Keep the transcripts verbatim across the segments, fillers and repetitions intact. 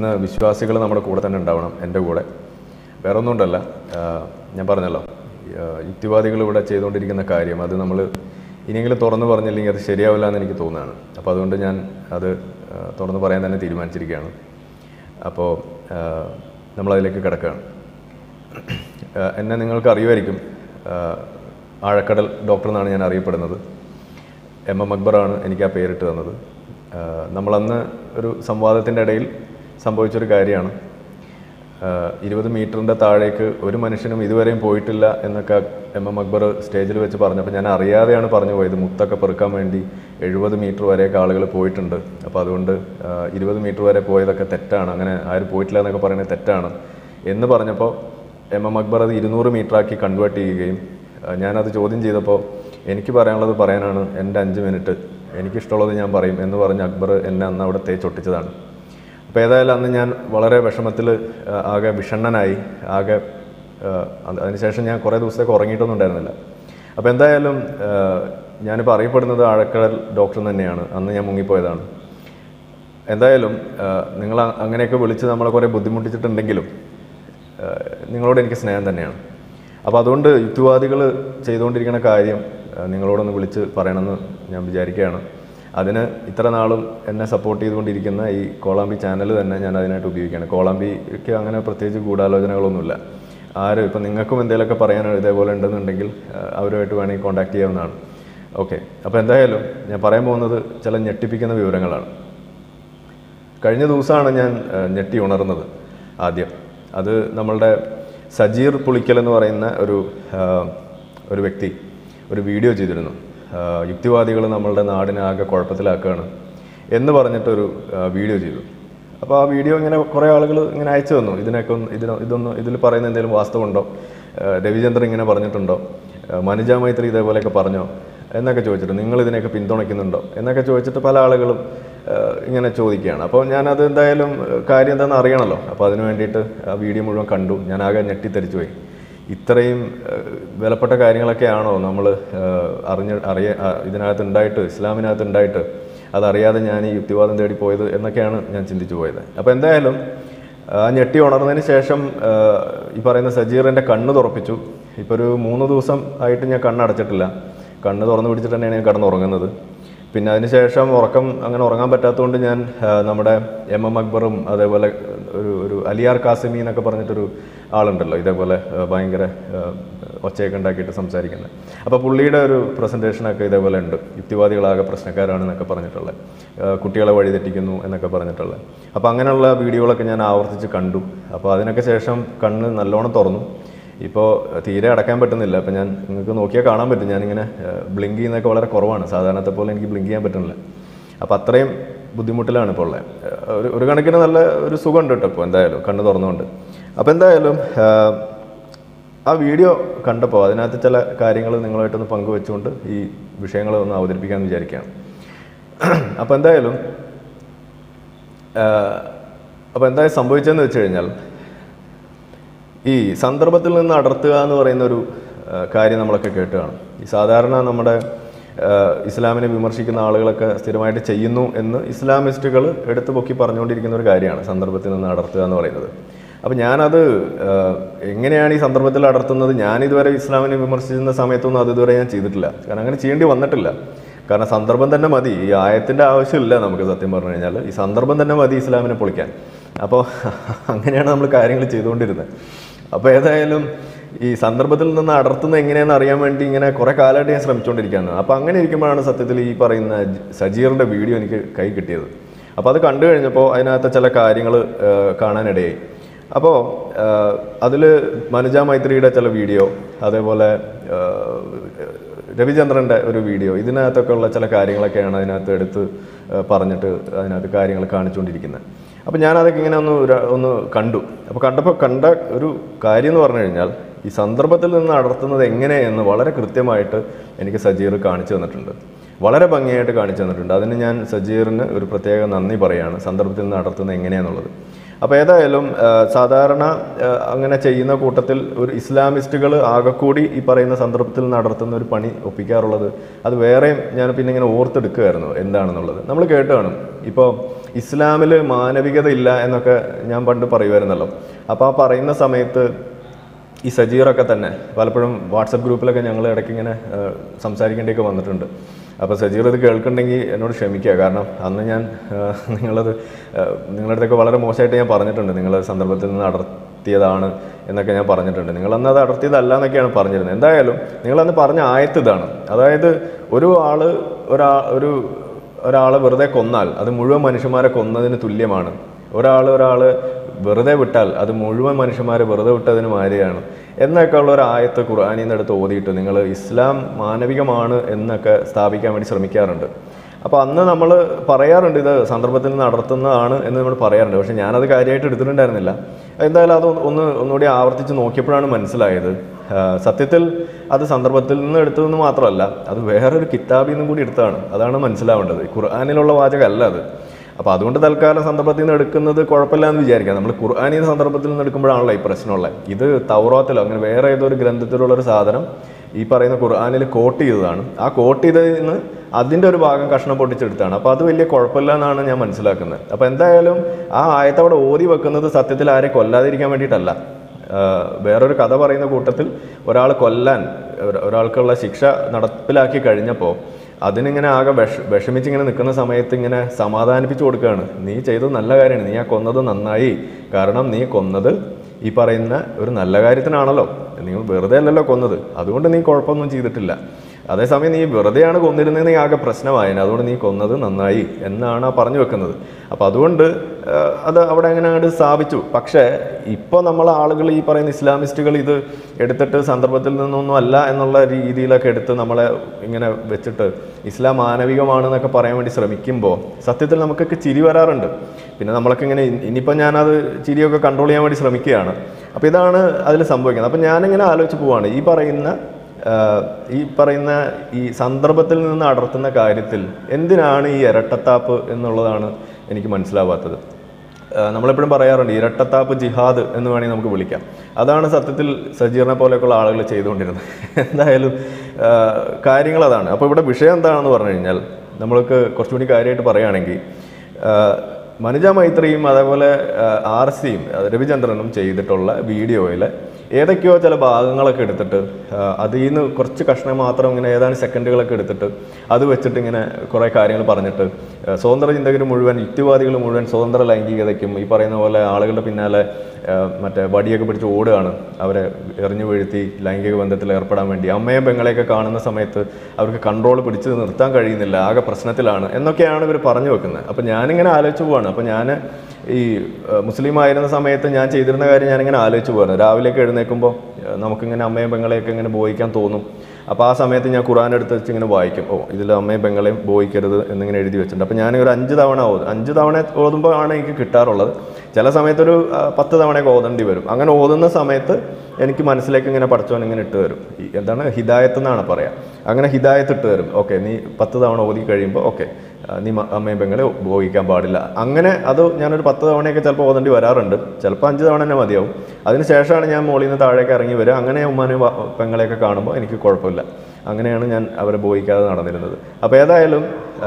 വിശ്വാസികൾ നമ്മുടെ കൂടെ തന്നെ ഉണ്ടാവണം, എൻ്റെ കൂടെ. വേറെ ഒന്നും കൊണ്ടല്ല, ഞാൻ പറഞ്ഞല്ലോ, യുക്തിവാദികൾ ഇവിടെ ചെയ്തുകൊണ്ടിരിക്കുന്ന കാര്യം അത് നമ്മൾ ഇനിയെങ്കിലും തുറന്നു പറഞ്ഞില്ലെങ്കിൽ അത് ശരിയാവില്ല എന്ന് എനിക്ക് തോന്നുകയാണ്. അപ്പോൾ അതുകൊണ്ട് ഞാൻ അത് തുറന്നു പറയാൻ തന്നെ തീരുമാനിച്ചിരിക്കുകയാണ്. അപ്പോൾ നമ്മളതിലേക്ക് കിടക്കുകയാണ്. എന്നെ നിങ്ങൾക്ക് അറിയുമായിരിക്കും, ആഴക്കടൽ ഡോക്ടർ എന്നാണ് ഞാൻ അറിയപ്പെടുന്നത്. എം എം അക്ബറാണ് എനിക്ക് ആ പേരിട്ട് തന്നത്. നമ്മളന്ന് ഒരു സംവാദത്തിൻ്റെ ഇടയിൽ സംഭവിച്ചൊരു കാര്യമാണ്. ഇരുപത് മീറ്ററിൻ്റെ താഴേക്ക് ഒരു മനുഷ്യനും ഇതുവരെയും പോയിട്ടില്ല എന്നൊക്കെ എം എം അക്ബർ സ്റ്റേജിൽ വെച്ച് പറഞ്ഞപ്പോൾ ഞാൻ അറിയാതെയാണ് പറഞ്ഞു പോയത്. മുത്തൊക്കെ പെറുക്കാൻ വേണ്ടി എഴുപത് മീറ്റർ വരെയൊക്കെ ആളുകൾ പോയിട്ടുണ്ട്. അപ്പോൾ അതുകൊണ്ട് ഇരുപത് മീറ്റർ വരെ പോയതൊക്കെ തെറ്റാണ്, അങ്ങനെ ആരും പോയിട്ടില്ല എന്നൊക്കെ പറയുന്നത് തെറ്റാണ് എന്ന് പറഞ്ഞപ്പോൾ എം എം അക്ബർ അത് ഇരുന്നൂറ് മീറ്ററാക്കി കൺവേർട്ട് ചെയ്യുകയും ഞാനത് ചോദ്യം ചെയ്തപ്പോൾ എനിക്ക് പറയാനുള്ളത് പറയാനാണ്, എൻ്റെ അഞ്ച് മിനിറ്റ് എനിക്കിഷ്ടമുള്ളത് ഞാൻ പറയും എന്ന് പറഞ്ഞ് അക്ബർ എന്നെ അന്ന് അവിടെ തേച്ചൊട്ടിച്ചതാണ്. അപ്പോൾ ഏതായാലും അന്ന് ഞാൻ വളരെ വിഷമത്തിൽ ആകെ വിഷണ്ണനായി, ആകെ അതിനുശേഷം ഞാൻ കുറേ ദിവസത്തേക്ക് ഉറങ്ങിയിട്ടൊന്നും ഉണ്ടായിരുന്നില്ല. അപ്പോൾ എന്തായാലും ഞാനിപ്പോൾ അറിയപ്പെടുന്നത് ആഴക്കടൽ ഡോക്ടർ തന്നെയാണ്. അന്ന് ഞാൻ മുങ്ങിപ്പോയതാണ്. എന്തായാലും നിങ്ങൾ അങ്ങനെയൊക്കെ വിളിച്ച് നമ്മളെ കുറേ ബുദ്ധിമുട്ടിച്ചിട്ടുണ്ടെങ്കിലും നിങ്ങളോട് എനിക്ക് സ്നേഹം തന്നെയാണ്. അപ്പോൾ അതുകൊണ്ട് യുക്തിവാദികൾ ചെയ്തുകൊണ്ടിരിക്കുന്ന കാര്യം നിങ്ങളോടൊന്ന് വിളിച്ച് പറയണമെന്ന് ഞാൻ വിചാരിക്കുകയാണ്. അതിന് ഇത്ര നാളും എന്നെ സപ്പോർട്ട് ചെയ്തുകൊണ്ടിരിക്കുന്ന ഈ കോളാമ്പി ചാനൽ തന്നെ ഞാൻ അതിനായിട്ട് ഉപയോഗിക്കുകയാണ്. കോളാമ്പിക്ക് അങ്ങനെ പ്രത്യേകിച്ച് ഗൂഢാലോചനകളൊന്നുമില്ല. ആരും ഇപ്പം നിങ്ങൾക്കും എന്തെങ്കിലുമൊക്കെ പറയാൻ ഇതേപോലെ ഉണ്ടെന്നുണ്ടെങ്കിൽ അവരുമായിട്ട് വേണമെങ്കിൽ കോൺടാക്ട് ചെയ്യാവുന്നതാണ്. ഓക്കെ, അപ്പോൾ എന്തായാലും ഞാൻ പറയാൻ പോകുന്നത് ചില ഞെട്ടിപ്പിക്കുന്ന വിവരങ്ങളാണ്. കഴിഞ്ഞ ദിവസമാണ് ഞാൻ ഞെട്ടി ഉണർന്നത് ആദ്യം. അത് നമ്മളുടെ സജീർ പുളിക്കൽ എന്ന് പറയുന്ന ഒരു ഒരു വ്യക്തി ഒരു വീഡിയോ ചെയ്തിരുന്നു. യുക്തിവാദികൾ നമ്മളുടെ നാടിനാകെ കുഴപ്പത്തിലാക്കുകയാണ് എന്ന് പറഞ്ഞിട്ടൊരു വീഡിയോ ചെയ്തു. അപ്പോൾ ആ വീഡിയോ ഇങ്ങനെ കുറേ ആളുകൾ ഇങ്ങനെ അയച്ചു തന്നു. ഇതിനൊക്കെ ഒന്ന് ഇതിന് ഇതൊന്ന് ഇതിൽ പറയുന്ന എന്തെങ്കിലും വാസ്തവമുണ്ടോ, രവിചന്ദ്രൻ ഇങ്ങനെ പറഞ്ഞിട്ടുണ്ടോ, മനുജ മൈത്രി ഇതേപോലെയൊക്കെ പറഞ്ഞോ എന്നൊക്കെ ചോദിച്ചിട്ട് നിങ്ങൾ ഇതിനെയൊക്കെ പിന്തുണയ്ക്കുന്നുണ്ടോ എന്നൊക്കെ ചോദിച്ചിട്ട് പല ആളുകളും ഇങ്ങനെ ചോദിക്കുകയാണ്. അപ്പോൾ ഞാനത് എന്തായാലും കാര്യം എന്താണെന്ന് അറിയണമല്ലോ. അപ്പോൾ അതിന് വേണ്ടിയിട്ട് ആ വീഡിയോ മുഴുവൻ കണ്ടു. ഞാനാകെ ഞെട്ടിത്തെറിച്ചു പോയി. ഇത്രയും വിലപ്പെട്ട കാര്യങ്ങളൊക്കെ ആണോ നമ്മൾ അറിഞ്ഞ് അറിയ ഇതിനകത്ത് ഉണ്ടായിട്ട്, ഇസ്ലാമിനകത്ത് ഉണ്ടായിട്ട് അതറിയാതെ ഞാൻ ഈ യുക്തിവാദം തേടി പോയത് എന്നൊക്കെയാണ് ഞാൻ ചിന്തിച്ചു പോയത്. അപ്പോൾ എന്തായാലും ആ ഞെട്ടി ഉണർന്നതിന് ശേഷം ഈ പറയുന്ന സജീറിൻ്റെ കണ്ണ് തുറപ്പിച്ചു. ഇപ്പോൾ ഒരു മൂന്ന് ദിവസം ആയിട്ട് ഞാൻ കണ്ണടച്ചിട്ടില്ല. കണ്ണ് തുറന്നു പിടിച്ചിട്ട് തന്നെയാണ് ഞാൻ കിടന്നുറങ്ങുന്നത്. പിന്നെ അതിന് ശേഷം ഉറക്കം അങ്ങനെ ഉറങ്ങാൻ പറ്റാത്തതുകൊണ്ട് ഞാൻ നമ്മുടെ എം എം അക്ബറും അതേപോലെ ഒരു ഒരു അലിയാർ കാസിമി എന്നൊക്കെ പറഞ്ഞിട്ടൊരു ആളുണ്ടല്ലോ, ഇതേപോലെ ഭയങ്കര ഒച്ചയൊക്കെ ഉണ്ടാക്കിയിട്ട് സംസാരിക്കുന്നത്. അപ്പോൾ പുള്ളിയുടെ ഒരു പ്രസൻറ്റേഷനൊക്കെ ഇതേപോലെ ഉണ്ട്. യുക്തിവാദികളാകെ പ്രശ്നക്കാരാണെന്നൊക്കെ പറഞ്ഞിട്ടുള്ളത്, കുട്ടികളെ വഴിതെറ്റിക്കുന്നു എന്നൊക്കെ പറഞ്ഞിട്ടുള്ളത്. അപ്പോൾ അങ്ങനെയുള്ള വീഡിയോകളൊക്കെ ഞാൻ ആവർത്തിച്ച് കണ്ടു. അപ്പോൾ അതിനൊക്കെ ശേഷം കണ്ണ് നല്ലോണം തുറന്നു. ഇപ്പോൾ തീരെ അടക്കാൻ പറ്റുന്നില്ല. അപ്പോൾ ഞാൻ നിങ്ങൾക്ക് നോക്കിയാൽ കാണാൻ പറ്റും, ഞാനിങ്ങനെ ബ്ലിങ്ക് ചെയ്യുന്നതൊക്കെ വളരെ കുറവാണ്. സാധാരണത്തെ പോലെ എനിക്ക് ബ്ലിങ്ക് ചെയ്യാൻ പറ്റുന്നില്ല. അപ്പോൾ അത്രയും ബുദ്ധിമുട്ടിലാണ് ഇപ്പോൾ ഉള്ളത്. ഒരു ഒരു കണക്കിന് നല്ല ഒരു സുഖമുണ്ട് കേട്ടോ ഇപ്പോൾ എന്തായാലും കണ്ണ് തുറന്നുകൊണ്ട്. അപ്പോൾ എന്തായാലും ആ വീഡിയോ കണ്ടപ്പോൾ അതിനകത്ത് ചില കാര്യങ്ങൾ നിങ്ങളുമായിട്ടൊന്ന് പങ്കുവെച്ചുകൊണ്ട് ഈ വിഷയങ്ങൾ ഒന്ന് അവതരിപ്പിക്കാമെന്ന് വിചാരിക്കുകയാണ്. അപ്പോൾ എന്തായാലും അപ്പോൾ എന്തായാലും സംഭവിച്ചതെന്ന് വെച്ച് കഴിഞ്ഞാൽ, ഈ സന്ദർഭത്തിൽ നിന്ന് അടർത്തുക എന്ന് പറയുന്ന ഒരു കാര്യം നമ്മളൊക്കെ കേട്ടുകയാണ്. ഈ സാധാരണ നമ്മുടെ ഇസ്ലാമിനെ വിമർശിക്കുന്ന ആളുകളൊക്കെ സ്ഥിരമായിട്ട് ചെയ്യുന്നു എന്ന് ഇസ്ലാമിസ്റ്റുകൾ എടുത്തു പൊക്കി പറഞ്ഞുകൊണ്ടിരിക്കുന്ന ഒരു കാര്യമാണ് സന്ദർഭത്തിൽ നിന്ന് അടർത്തുക എന്ന് പറയുന്നത്. അപ്പോൾ ഞാനത് എങ്ങനെയാണ് ഈ സന്ദർഭത്തിൽ അടർത്തുന്നത്, ഞാനിതുവരെ ഇസ്ലാമിനെ വിമർശിക്കുന്ന സമയത്തൊന്നും അത് ഇതുവരെ ഞാൻ ചെയ്തിട്ടില്ല. കാരണം അങ്ങനെ ചെയ്യേണ്ടി വന്നിട്ടില്ല. കാരണം സന്ദർഭം തന്നെ മതി, ഈ ആയത്തിൻ്റെ ആവശ്യമില്ല നമുക്ക്. സത്യം പറഞ്ഞു കഴിഞ്ഞാൽ ഈ സന്ദർഭം തന്നെ മതി ഇസ്ലാമിനെ പൊളിക്കാൻ. അപ്പോൾ അങ്ങനെയാണ് നമ്മൾ കാര്യങ്ങൾ ചെയ്തുകൊണ്ടിരുന്നത്. അപ്പോൾ ഏതായാലും ഈ സന്ദർഭത്തിൽ നിന്ന് അടർത്തുന്നത് എങ്ങനെയാണെന്ന് അറിയാൻ വേണ്ടി ഇങ്ങനെ കുറേ കാലമായിട്ട് ഞാൻ ശ്രമിച്ചുകൊണ്ടിരിക്കുകയാണ്. അപ്പോൾ അങ്ങനെ ഇരിക്കുമ്പോഴാണ് സത്യത്തിൽ ഈ പറയുന്ന സജീറിൻ്റെ വീഡിയോ എനിക്ക് കൈ കിട്ടിയത്. അപ്പോൾ അത് കണ്ടു കഴിഞ്ഞപ്പോൾ അതിനകത്ത് ചില കാര്യങ്ങൾ കാണാനിടയായി. അപ്പോൾ അതിൽ മനുജ മൈത്രിയുടെ ചില വീഡിയോ, അതേപോലെ രവിചന്ദ്രൻ്റെ ഒരു വീഡിയോ, ഇതിനകത്തൊക്കെ ഉള്ള ചില കാര്യങ്ങളൊക്കെയാണ് അതിനകത്ത് എടുത്ത് പറഞ്ഞിട്ട് അതിനകത്ത് കാര്യങ്ങൾ കാണിച്ചുകൊണ്ടിരിക്കുന്നത്. അപ്പോൾ ഞാനതൊക്കെ ഇങ്ങനെ ഒന്ന് ഒന്ന് കണ്ടു. അപ്പോൾ കണ്ടപ്പോൾ കണ്ട ഒരു കാര്യം എന്ന് പറഞ്ഞു കഴിഞ്ഞാൽ, ഈ സന്ദർഭത്തിൽ നിന്ന് അടർത്തുന്നത് എങ്ങനെയെന്ന് വളരെ കൃത്യമായിട്ട് എനിക്ക് സജീർ കാണിച്ചു തന്നിട്ടുണ്ട്. വളരെ ഭംഗിയായിട്ട് കാണിച്ചു തന്നിട്ടുണ്ട്. അതിന് ഞാൻ സജീറിന് ഒരു പ്രത്യേക നന്ദി പറയുകയാണ്, സന്ദർഭത്തിൽ നിന്ന് നടത്തുന്നത് എങ്ങനെയാണെന്നുള്ളത്. അപ്പോൾ ഏതായാലും സാധാരണ അങ്ങനെ ചെയ്യുന്ന കൂട്ടത്തിൽ ഒരു ഇസ്ലാമിസ്റ്റുകൾ ആകെക്കൂടി ഈ പറയുന്ന സന്ദർഭത്തിൽ നടത്തുന്ന ഒരു പണി ഒപ്പിക്കാറുള്ളത്, അത് വേറെയും ഞാൻ പിന്നെ ഇങ്ങനെ ഓർത്തെടുക്കുകയായിരുന്നു എന്താണെന്നുള്ളത്. നമ്മൾ കേട്ട് കാണും. ഇപ്പോൾ ഇസ്ലാമിൽ മാനവികത ഇല്ല എന്നൊക്കെ ഞാൻ പണ്ട് പറയുമായിരുന്നല്ലോ. അപ്പോൾ ആ പറയുന്ന സമയത്ത് ഈ സജീറൊക്കെ തന്നെ പലപ്പോഴും വാട്സപ്പ് ഗ്രൂപ്പിലൊക്കെ ഞങ്ങൾ ഇടയ്ക്ക് ഇങ്ങനെ സംസാരിക്കേണ്ടിയൊക്കെ വന്നിട്ടുണ്ട്. അപ്പോൾ സജീർ ഇത് കേൾക്കുന്നുണ്ടെങ്കിൽ എന്നോട് ക്ഷമിക്കുക. കാരണം അന്ന് ഞാൻ നിങ്ങളത് നിങ്ങളുടെ അടുത്തൊക്കെ വളരെ മോശമായിട്ട് ഞാൻ പറഞ്ഞിട്ടുണ്ട്. നിങ്ങൾ സന്ദർഭത്തിൽ നിന്ന് അടർത്തിയതാണ് എന്നൊക്കെ ഞാൻ പറഞ്ഞിട്ടുണ്ട്. നിങ്ങളന്ന് അത് അടർത്തിയതല്ല എന്നൊക്കെയാണ് പറഞ്ഞിരുന്നത്. എന്തായാലും നിങ്ങളന്ന് പറഞ്ഞ ആയത്ത് ഇതാണ്. അതായത് ഒരു ആൾ ഒരാ ഒരു ഒരാളെ വെറുതെ കൊന്നാൽ അത് മുഴുവൻ മനുഷ്യന്മാരെ കൊന്നതിന് തുല്യമാണ്. ഒരാൾ ഒരാൾ വെറുതെ വിട്ടാൽ അത് മുഴുവൻ മനുഷ്യന്മാരെ വെറുതെ വിട്ടതിന് മാതിരിയാണ് എന്നൊക്കെ ഉള്ള ഒരു ആയത്ത് ഖുർആനിൽ നിന്ന് എടുത്ത് ഓതിയിട്ട് നിങ്ങൾ ഇസ്ലാം മാനവികമാണ് എന്നൊക്കെ സ്ഥാപിക്കാൻ വേണ്ടി ശ്രമിക്കാറുണ്ട്. അപ്പോൾ അന്ന് നമ്മൾ പറയാറുണ്ട് ഇത് സന്ദർഭത്തിൽ നിന്ന് നടത്തുന്നതാണ് എന്ന് നമ്മൾ പറയാറുണ്ട്. പക്ഷേ ഞാനത് കാര്യമായിട്ട് എടുത്തിട്ടുണ്ടായിരുന്നില്ല. എന്തായാലും അത് ഒന്ന് ഒന്നുകൂടി ആവർത്തിച്ച് നോക്കിയപ്പോഴാണ് മനസ്സിലായത് സത്യത്തിൽ അത് സന്ദർഭത്തിൽ നിന്ന് എടുത്തതെന്ന് മാത്രമല്ല, അത് വേറൊരു കിതാബിൽ നിന്നും കൂടി എടുത്തതാണ്. അതാണ് മനസ്സിലാവേണ്ടത്. ഖുർആനിലുള്ള വാചകമല്ല അത്. അപ്പോൾ അതുകൊണ്ട് തൽക്കാലം സന്ദർഭത്തിൽ നിന്ന് എടുക്കുന്നത് കുഴപ്പമില്ല എന്ന് വിചാരിക്കാം. നമ്മൾ ഖുർആനിൽ സന്ദർഭത്തിൽ നിന്ന് എടുക്കുമ്പോഴാണല്ലോ ഈ പ്രശ്നമുള്ളത്. ഇത് തൗറാത്തിലോ അങ്ങനെ വേറെ ഏതൊരു ഗ്രന്ഥത്തിലുള്ളൊരു സാധനം ഈ പറയുന്ന ഖുർആനിൽ കോട്ട് ചെയ്തതാണ്. ആ കോട്ട് ചെയ്തതിൽ നിന്ന് അതിൻ്റെ ഒരു ഭാഗം കഷ്ണം പൊട്ടിച്ചെടുത്താണ്. അപ്പോൾ അത് വലിയ കുഴപ്പമില്ല എന്നാണ് ഞാൻ മനസ്സിലാക്കുന്നത്. അപ്പോൾ എന്തായാലും ആ ആയത്ത് അവിടെ ഓതി വെക്കുന്നത് സത്യത്തിൽ ആരെ കൊല്ലാതിരിക്കാൻ വേണ്ടിയിട്ടല്ല. വേറൊരു കഥ പറയുന്ന കൂട്ടത്തിൽ ഒരാൾ കൊല്ലാൻ ഒരാൾക്കുള്ള ശിക്ഷ നടപ്പിലാക്കി കഴിഞ്ഞപ്പോൾ അതിനിങ്ങനെ ആകെ വിഷ വിഷമിച്ചിങ്ങനെ നിൽക്കുന്ന സമയത്ത് ഇങ്ങനെ സമാധാനിപ്പിച്ചു കൊടുക്കുകയാണ്. നീ ചെയ്തത് നല്ല കാര്യമാണ്, നീ ആ കൊന്നത് നന്നായി, കാരണം നീ കൊന്നത് ഈ പറയുന്ന ഒരു നല്ല കാര്യത്തിനാണല്ലോ, നിങ്ങൾ വെറുതെ അല്ലല്ലോ കൊന്നത്, അതുകൊണ്ട് നീ കുഴപ്പമൊന്നും ചെയ്തിട്ടില്ല. അതേസമയം നീ വെറുതെയാണ് കൊന്നിരുന്നത്, നീ ആകെ പ്രശ്നമായി, അതുകൊണ്ട് നീ കൊന്നത് നന്നായി എന്നാണ് പറഞ്ഞു വെക്കുന്നത്. അപ്പോൾ അതുകൊണ്ട് അത് അവിടെ അങ്ങനെ അങ്ങോട്ട് സ്ഥാപിച്ചു. പക്ഷേ ഇപ്പോൾ നമ്മൾ ആളുകൾ ഈ പറയുന്ന ഇസ്ലാമിസ്റ്റുകൾ ഇത് എടുത്തിട്ട് സന്ദർഭത്തിൽ നിന്നൊന്നും അല്ല എന്നുള്ള രീതിയിലൊക്കെ എടുത്ത് നമ്മളെ ഇങ്ങനെ വെച്ചിട്ട് ഇസ്ലാം മാനവികമാണെന്നൊക്കെ പറയാൻ വേണ്ടി ശ്രമിക്കുമ്പോൾ സത്യത്തിൽ നമുക്കൊക്കെ ചിരി വരാറുണ്ട്. പിന്നെ നമ്മളൊക്കെ ഇങ്ങനെ ഇനിയിപ്പോൾ ഞാനത് ചിരിയൊക്കെ കൺട്രോൾ ചെയ്യാൻ വേണ്ടി ശ്രമിക്കുകയാണ്. അപ്പോൾ ഇതാണ് അതിൽ സംഭവിക്കുന്നത്. അപ്പോൾ ഞാനിങ്ങനെ ആലോചിച്ച് പോവാണ് ഈ പറയുന്ന ഈ പറയുന്ന ഈ സന്ദർഭത്തിൽ നിന്ന് അടർത്തുന്ന കാര്യത്തിൽ എന്തിനാണ് ഈ ഇരട്ടത്താപ്പ് എന്നുള്ളതാണ് എനിക്ക് മനസ്സിലാവാത്തത്. നമ്മളെപ്പോഴും പറയാറുണ്ട് ഇരട്ടത്താപ്പ് ജിഹാദ് എന്ന് വേണമെങ്കിൽ നമുക്ക് വിളിക്കാം. അതാണ് സത്യത്തിൽ സജീറിനെ പോലെയൊക്കെയുള്ള ആളുകൾ ചെയ്തുകൊണ്ടിരുന്നത്. എന്തായാലും കാര്യങ്ങൾ അതാണ്. അപ്പോൾ ഇവിടെ വിഷയം എന്താണെന്ന് പറഞ്ഞു കഴിഞ്ഞാൽ നമ്മൾക്ക് കുറച്ചുകൂടി കാര്യമായിട്ട് പറയുകയാണെങ്കിൽ മനുജ മൈത്രിയും അതേപോലെ ആർ സിയും രവിചന്ദ്രനും ചെയ്തിട്ടുള്ള വീഡിയോയിൽ ഏതൊക്കെയോ ചില ഭാഗങ്ങളൊക്കെ എടുത്തിട്ട് അതിൽ നിന്ന് കുറച്ച് കഷ്ണം മാത്രം ഇങ്ങനെ ഏതാനും സെക്കൻഡുകളൊക്കെ എടുത്തിട്ട് അത് വെച്ചിട്ട് ഇങ്ങനെ കുറേ കാര്യങ്ങൾ പറഞ്ഞിട്ട് സ്വതന്ത്ര ചിന്തകർ മുഴുവൻ യുക്തിവാദികൾ മുഴുവൻ സ്വതന്ത്ര ലൈംഗികതയ്ക്കും ഈ പറയുന്ന പോലെ ആളുകളുടെ പിന്നാലെ മറ്റേ വടിയൊക്കെ പിടിച്ച് ഓടുകയാണ്, അവരെ എറിഞ്ഞു വീഴ്ത്തി ലൈംഗിക ബന്ധത്തിൽ ഏർപ്പെടാൻ വേണ്ടി. അമ്മയും പെങ്ങളെയൊക്കെ കാണുന്ന സമയത്ത് അവർക്ക് കൺട്രോൾ പിടിച്ച് നിർത്താൻ കഴിയുന്നില്ല, ആകെ പ്രശ്നത്തിലാണ് എന്നൊക്കെയാണ് ഇവർ പറഞ്ഞു വെക്കുന്നത്. അപ്പോൾ ഞാനിങ്ങനെ ആലോചിച്ച് പോവാണ്. അപ്പോൾ ഞാൻ ഈ മുസ്ലിം ആയിരുന്ന സമയത്ത് ഞാൻ ചെയ്തിരുന്ന കാര്യം ഞാനിങ്ങനെ ആലോചിച്ച് പോവാണ്. രാവിലെയൊക്കെ എഴുന്നേൽക്കുമ്പോൾ നമുക്കിങ്ങനെ അമ്മയും പെങ്ങളെയൊക്കെ ഇങ്ങനെ ബോയിക്കാൻ തോന്നും. അപ്പോൾ ആ സമയത്ത് ഞാൻ ഖുർആൻ എടുത്ത് വെച്ച് ഇങ്ങനെ വായിക്കും. ഓ ഇതിൽ അമ്മയും പെങ്ങളെയും ബോയിക്കരുത് എന്നിങ്ങനെ എഴുതി വെച്ചിട്ടുണ്ട്. അപ്പോൾ ഞാൻ ഒരു അഞ്ച് തവണ ഓതും. അഞ്ച് തവണ ഓതുമ്പോൾ ആണ് എനിക്ക് കിട്ടാറുള്ളത്. ചില സമയത്തൊരു പത്ത് തവണയൊക്കെ ഓതേണ്ടി വരും. അങ്ങനെ ഓതുന്ന സമയത്ത് എനിക്ക് മനസ്സിലേക്ക് ഇങ്ങനെ പഠിച്ചോൻ ഇങ്ങനെ ഇട്ട് തരും. എന്താണ് ഹിദായത്ത് എന്നാണ് പറയാം. അങ്ങനെ ഹിദായത്ത് ഇട്ട് തരും. ഓക്കെ നീ പത്ത് തവണ ഓതി കഴിയുമ്പോൾ ഓക്കെ നീ അമ്മയും പെങ്ങളെ ഉപയോഗിക്കാൻ പാടില്ല. അങ്ങനെ അത് ഞാനൊരു പത്ത് തവണയൊക്കെ ചിലപ്പോൾ ഓതേണ്ടി വരാറുണ്ട്. ചിലപ്പോൾ അഞ്ച് തവണ തന്നെ മതിയാവും. അതിന് ശേഷമാണ് ഞാൻ മുകളിൽ നിന്ന് താഴേക്ക് ഇറങ്ങി വരിക. അങ്ങനെ ഉമ്മാനെയും പെങ്ങളെയൊക്കെ കാണുമ്പോൾ എനിക്ക് കുഴപ്പമില്ല. അങ്ങനെയാണ് ഞാൻ അവരെ ബോയിക്കാതെ നടന്നിരുന്നത്. അപ്പോൾ ഏതായാലും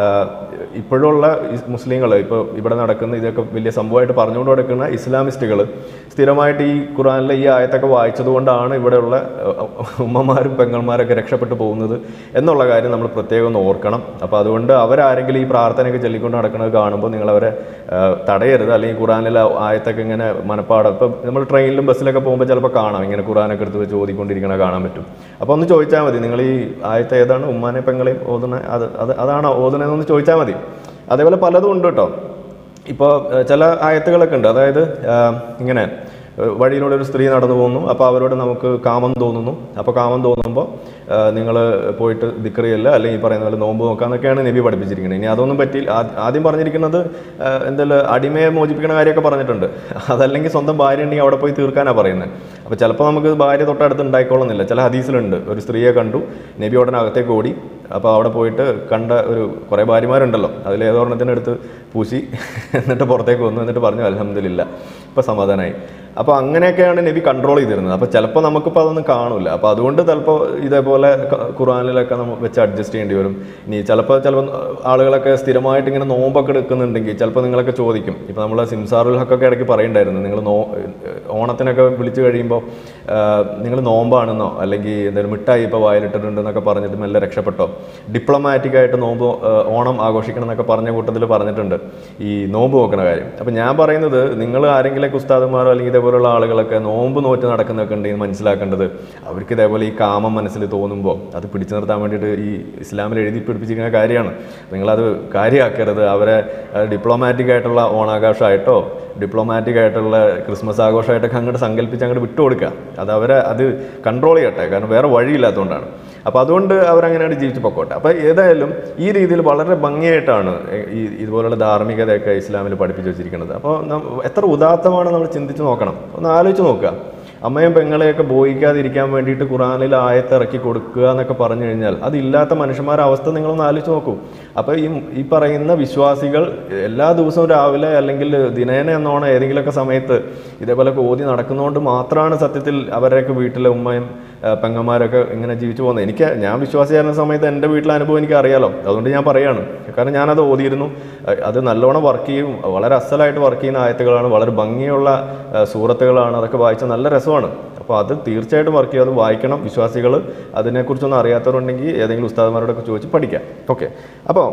ഇപ്പോഴുള്ള മുസ്ലിങ്ങൾ ഇപ്പോൾ ഇവിടെ നടക്കുന്ന ഇതൊക്കെ വലിയ സംഭവമായിട്ട് പറഞ്ഞുകൊണ്ട് നടക്കുന്ന ഇസ്ലാമിസ്റ്റുകൾ സ്ഥിരമായിട്ട് ഈ ഖുർആനിലെ ഈ ആയത്തൊക്കെ വായിച്ചതുകൊണ്ടാണ് ഇവിടെയുള്ള ഉമ്മമാരും പെങ്ങന്മാരൊക്കെ രക്ഷപ്പെട്ടു പോകുന്നത് എന്നുള്ള കാര്യം നമ്മൾ പ്രത്യേകം ഒന്ന് ഓർക്കണം. അപ്പോൾ അതുകൊണ്ട് അവരാരെങ്കിലും ഈ പ്രാർത്ഥനയൊക്കെ ചൊല്ലിക്കൊണ്ട് നടക്കുന്നത് കാണുമ്പോൾ നിങ്ങളവരെ തടയരുത്. അല്ലെങ്കിൽ ഖുർആനിലെ ആയത്തൊക്കെ ഇങ്ങനെ മനപ്പാടം ഇപ്പോൾ നമ്മൾ ട്രെയിനിലും ബസ്സിലൊക്കെ പോകുമ്പോൾ ചിലപ്പോൾ കാണാം ഇങ്ങനെ ഖുർആനൊക്കെ എടുത്ത് വെച്ച് ഓതിക്കൊണ്ടിരിക്കണ കാണാൻ പറ്റും. അപ്പോൾ ഒന്ന് ചോദിച്ചാൽ മതി, നിങ്ങൾ ഈ ആയത്ത് ഏതാണ് ഉമ്മാനെ പെങ്ങളെയും ഓതുന്ന അത് അത് അതാണോ ഓതുന്നതെന്നൊന്ന് ചോദിച്ചാൽ മതി. അതേപോലെ പലതും ഉണ്ട് കേട്ടോ. ഇപ്പോൾ ചില ആയത്തുകളൊക്കെ ഉണ്ട്. അതായത് ഇങ്ങനെ വഴിയിലൂടെ ഒരു സ്ത്രീ നടന്നു പോകുന്നു, അപ്പോൾ അവരോട് നമുക്ക് കാമം തോന്നുന്നു. അപ്പോൾ കാമം തോന്നുമ്പോൾ നിങ്ങൾ പോയിട്ട് ദിക്റിയല്ല അല്ലെങ്കിൽ ഈ പറയുന്ന പോലെ നോമ്പ് നോക്കാമെന്നൊക്കെയാണ് നബി പഠിപ്പിച്ചിരിക്കുന്നത്. ഇനി അതൊന്നും പറ്റില്ല. ആദ്യം പറഞ്ഞിരിക്കുന്നത് എന്തെങ്കിലും അടിമയെ മോചിപ്പിക്കുന്ന കാര്യമൊക്കെ പറഞ്ഞിട്ടുണ്ട്. അതല്ലെങ്കിൽ സ്വന്തം ഭാര്യ ഉണ്ടെങ്കിൽ അവിടെ പോയി തീർക്കാനാണ് പറയുന്നത്. അപ്പോൾ ചിലപ്പോൾ നമുക്ക് ഭാര്യ തൊട്ടടുത്ത് ഉണ്ടായിക്കോളുന്നില്ല. ചില ഹദീസിലുണ്ട് ഒരു സ്ത്രീയെ കണ്ടു, നബി ഉടനെ അകത്തേക്ക് ഓടി. അപ്പോൾ അവിടെ പോയിട്ട് കണ്ട ഒരു കുറേ ഭാര്യമാരുണ്ടല്ലോ, അതിലേതൊരെണ്ണത്തിനെടുത്ത് പൂശി എന്നിട്ട് പുറത്തേക്ക് വന്നു. എന്നിട്ട് പറഞ്ഞു അൽഹംദുലില്ലാ ഇപ്പോൾ സമാധാനമായി. അപ്പോൾ അങ്ങനെയൊക്കെയാണ് നബി കൺട്രോൾ ചെയ്തിരുന്നത്. അപ്പോൾ ചിലപ്പോൾ നമുക്കിപ്പോൾ അതൊന്നും കാണില്ല. അപ്പോൾ അതുകൊണ്ട് ചിലപ്പോൾ ഇതേപോലെ ഇതേപോലെ ഖുർആനിലൊക്കെ നമ്മൾ വെച്ച് അഡ്ജസ്റ്റ് ചെയ്യേണ്ടി വരും. ഇനി ചിലപ്പോൾ ചിലപ്പോൾ ആളുകളൊക്കെ സ്ഥിരമായിട്ട് ഇങ്ങനെ നോമ്പൊക്കെ എടുക്കുന്നുണ്ടെങ്കിൽ ചിലപ്പോൾ നിങ്ങളൊക്കെ ചോദിക്കും. ഇപ്പോൾ നമ്മൾ സിംസാറുൽ ഹക്കൊക്കെ ഇടയ്ക്ക് പറയുണ്ടായിരുന്നു, നിങ്ങൾ നോ ഓണത്തിനൊക്കെ വിളിച്ചു കഴിയുമ്പോൾ നിങ്ങൾ നോമ്പാണെന്നോ അല്ലെങ്കിൽ എന്തെങ്കിലും മിഠായി ഇപ്പോൾ വായിലിട്ടിട്ടുണ്ടെന്നൊക്കെ പറഞ്ഞിട്ട് മെല്ലെ രക്ഷപ്പെട്ടോ. ഡിപ്ലോമാറ്റിക്കായിട്ട് നോമ്പ് ഓണം ആഘോഷിക്കണം എന്നൊക്കെ പറഞ്ഞ കൂട്ടത്തിൽ പറഞ്ഞിട്ടുണ്ട് ഈ നോമ്പ് നോക്കുന്ന കാര്യം. അപ്പം ഞാൻ പറയുന്നത്, നിങ്ങൾ ആരെങ്കിലൊക്കെ ഉസ്താദന്മാരോ അല്ലെങ്കിൽ ഇതേപോലുള്ള ആളുകളൊക്കെ നോമ്പ് നോറ്റ് നടക്കുന്നൊക്കെ ഉണ്ടെങ്കിൽ മനസ്സിലാക്കേണ്ടത് അവർക്ക് ഇതേപോലെ ഈ കാമം മനസ്സിൽ തോന്നുമ്പോൾ അത് പിടിച്ചു നിർത്താൻ വേണ്ടിയിട്ട് ഈ ഇസ്ലാമിൽ എഴുതി പിടിപ്പിച്ചിരിക്കുന്ന കാര്യമാണ്. നിങ്ങളത് കാര്യമാക്കരുത്. അവരെ ഡിപ്ലോമാറ്റിക് ആയിട്ടുള്ള ഓണാഘോഷമായിട്ടോ ഡിപ്ലോമാറ്റിക് ആയിട്ടുള്ള ക്രിസ്മസ് ആഘോഷമായിട്ടൊക്കെ അങ്ങോട്ട് സങ്കല്പിച്ച് അങ്ങോട്ട് വിട്ടുകൊടുക്കുക. അത് അവരെ അത് കൺട്രോൾ ചെയ്യട്ടെ, കാരണം വേറെ വഴിയില്ലാത്തതുകൊണ്ടാണ്. അപ്പോൾ അതുകൊണ്ട് അവരങ്ങനെയാണ് ജീവിച്ച് പൊക്കോട്ടെ. അപ്പോൾ ഏതായാലും ഈ രീതിയിൽ വളരെ ഭംഗിയായിട്ടാണ് ഈ ഇതുപോലുള്ള ധാർമ്മികതയൊക്കെ ഇസ്ലാമിൽ പഠിപ്പിച്ച് വെച്ചിരിക്കുന്നത്. അപ്പോൾ എത്ര ഉദാത്തമാണ് നമ്മൾ ചിന്തിച്ച് നോക്കണം, ഒന്ന് ആലോചിച്ച് നോക്കുക. അമ്മയും പെങ്ങളെയൊക്കെ ബോധിക്കാതിരിക്കാൻ വേണ്ടിയിട്ട് ഖുറാനിൽ ആയത്തിറക്കി കൊടുക്കുക എന്നൊക്കെ പറഞ്ഞു കഴിഞ്ഞാൽ അതില്ലാത്ത മനുഷ്യന്മാരുടെ അവസ്ഥ നിങ്ങളൊന്ന് ആലോചിച്ച് നോക്കൂ. അപ്പോൾ ഈ ഈ പറയുന്ന വിശ്വാസികൾ എല്ലാ ദിവസവും രാവിലെ അല്ലെങ്കിൽ ദിനേന എന്നോണം ഏതെങ്കിലുമൊക്കെ സമയത്ത് ഇതേപോലെ ഓതി നടക്കുന്നതുകൊണ്ട് മാത്രമാണ് സത്യത്തിൽ അവരുടെയൊക്കെ വീട്ടിലെ ഉമ്മയും പെങ്ങന്മാരൊക്കെ ഇങ്ങനെ ജീവിച്ചു പോകുന്നത്. എനിക്ക് ഞാൻ വിശ്വാസിയായിരുന്ന സമയത്ത് എൻ്റെ വീട്ടിലെ അനുഭവം എനിക്ക് അറിയാലോ, അതുകൊണ്ട് ഞാൻ പറയാണ്. കാരണം ഞാനത് ഓതിയിരുന്നു. അത് നല്ലോണം വർക്ക് ചെയ്യും, വളരെ അസലായിട്ട് വർക്ക് ചെയ്യുന്ന ആയത്തുകളാണ്, വളരെ ഭംഗിയുള്ള സൂറത്തുകളാണ്, അതൊക്കെ വായിച്ച നല്ല രസമാണ്. അപ്പോൾ അത് തീർച്ചയായിട്ടും വർക്ക് ചെയ്യും, അത് വായിക്കണം. വിശ്വാസികൾ അതിനെക്കുറിച്ചൊന്നും അറിയാത്തവരുണ്ടെങ്കിൽ ഏതെങ്കിലും ഉസ്താദന്മാരോടൊക്കെ ചോദിച്ച് പഠിക്കാം. ഓക്കെ, അപ്പോൾ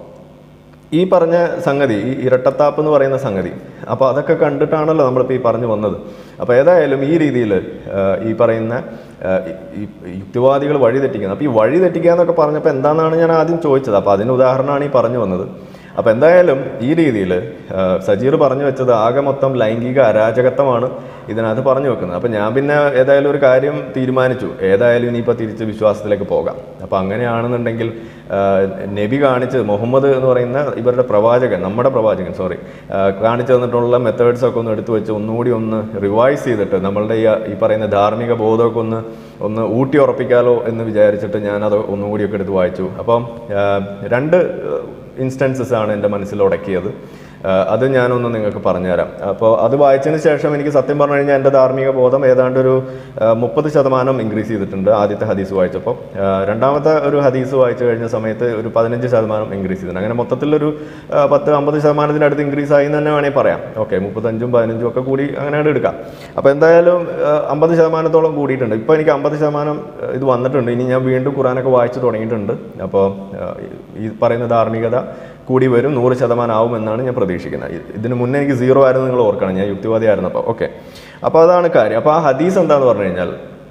ഈ പറഞ്ഞ സംഗതി, ഈ ഇരട്ടത്താപ്പ് എന്ന് പറയുന്ന സംഗതി, അപ്പോൾ അതൊക്കെ കണ്ടിട്ടാണല്ലോ നമ്മളിപ്പോൾ ഈ പറഞ്ഞു വന്നത്. അപ്പോൾ ഏതായാലും ഈ രീതിയിൽ ഈ പറയുന്ന യുക്തിവാദികൾ വഴി തെറ്റിക്കുന്നത്. അപ്പോൾ ഈ വഴി തെറ്റിക്കുക എന്നൊക്കെ പറഞ്ഞപ്പോൾ എന്താണെന്നാണ് ഞാൻ ആദ്യം ചോദിച്ചത്. അപ്പോൾ അതിന് ഉദാഹരണമാണ് ഈ പറഞ്ഞു വന്നത്. അപ്പോൾ എന്തായാലും ഈ രീതിയിൽ സജീർ പറഞ്ഞു വെച്ചത് ആകെ മൊത്തം ലൈംഗിക അരാജകത്വമാണ് ഇതിനകത്ത് പറഞ്ഞു വെക്കുന്നത്. അപ്പോൾ ഞാൻ പിന്നെ ഏതായാലും ഒരു കാര്യം തീരുമാനിച്ചു, ഏതായാലും ഇനിയിപ്പോൾ തിരിച്ച് വിശ്വാസത്തിലേക്ക് പോകാം. അപ്പോൾ അങ്ങനെയാണെന്നുണ്ടെങ്കിൽ നബി കാണിച്ച് മുഹമ്മദ് എന്ന് പറയുന്ന ഇവരുടെ പ്രവാചകൻ, നമ്മുടെ പ്രവാചകൻ സോറി കാണിച്ചു തന്നിട്ടുള്ള മെത്തേഡ്സൊക്കെ ഒന്ന് എടുത്തു വെച്ച് ഒന്നുകൂടി ഒന്ന് റിവൈസ് ചെയ്തിട്ട് നമ്മളുടെ ഈ ഈ പറയുന്ന ധാർമ്മിക ബോധമൊക്കെ ഒന്ന് ഒന്ന് ഊട്ടി ഉറപ്പിക്കാലോ എന്ന് വിചാരിച്ചിട്ട് ഞാനത് ഒന്നുകൂടിയൊക്കെ എടുത്ത് വായിച്ചു. അപ്പം രണ്ട് ഇൻസ്റ്റൻസസ് ആണ് എൻ്റെ മനസ്സിൽ ഉടക്കിയത്. അത് ഞാനൊന്ന് നിങ്ങൾക്ക് പറഞ്ഞുതരാം. അപ്പോൾ അത് വായിച്ചതിന് ശേഷം എനിക്ക് സത്യം പറഞ്ഞു കഴിഞ്ഞാൽ എൻ്റെ ധാർമ്മിക ബോധം ഏതാണ്ട് ഒരു മുപ്പത് ശതമാനം ഇൻക്രീസ് ചെയ്തിട്ടുണ്ട് ആദ്യത്തെ ഹദീസ് വായിച്ചപ്പോൾ. രണ്ടാമത്തെ ഒരു ഹദീസ് വായിച്ചു കഴിഞ്ഞ സമയത്ത് ഒരു പതിനഞ്ച് ശതമാനം ഇൻക്രീസ് ചെയ്തിട്ടുണ്ട്. അങ്ങനെ മൊത്തത്തിലൊരു പത്ത് അമ്പത് ശതമാനത്തിനടുത്ത് ഇൻക്രീസ് ആയി എന്ന് തന്നെ വേണമെങ്കിൽ പറയാം. ഓക്കെ, മുപ്പത്തഞ്ചും പതിനഞ്ചും ഒക്കെ കൂടി അങ്ങനെയാണ് എടുക്കാം. അപ്പോൾ എന്തായാലും അമ്പത് ശതമാനത്തോളം കൂടിയിട്ടുണ്ട്. ഇപ്പോൾ എനിക്ക് അമ്പത് ശതമാനം ഇത് വന്നിട്ടുണ്ട്. ഇനി ഞാൻ വീണ്ടും ഖുറാനൊക്കെ വായിച്ചു തുടങ്ങിയിട്ടുണ്ട്. അപ്പോൾ ഈ പറയുന്ന ധാർമ്മികത കൂടി വരും, നൂറ് ശതമാനം ആവുമെന്നാണ് ഞാൻ പ്രതീക്ഷിക്കുന്നത്. ഇതിന് മുന്നേ എനിക്ക് സീറോ ആയിരുന്നു, നിങ്ങൾ ഓർക്കണം, ഞാൻ യുക്തിവാദി ആയിരുന്നപ്പോൾ. ഓക്കെ, അപ്പോൾ അതാണ് കാര്യം. അപ്പോൾ ആ ഹദീസ് എന്താണെന്ന് പറഞ്ഞു കഴിഞ്ഞാൽ,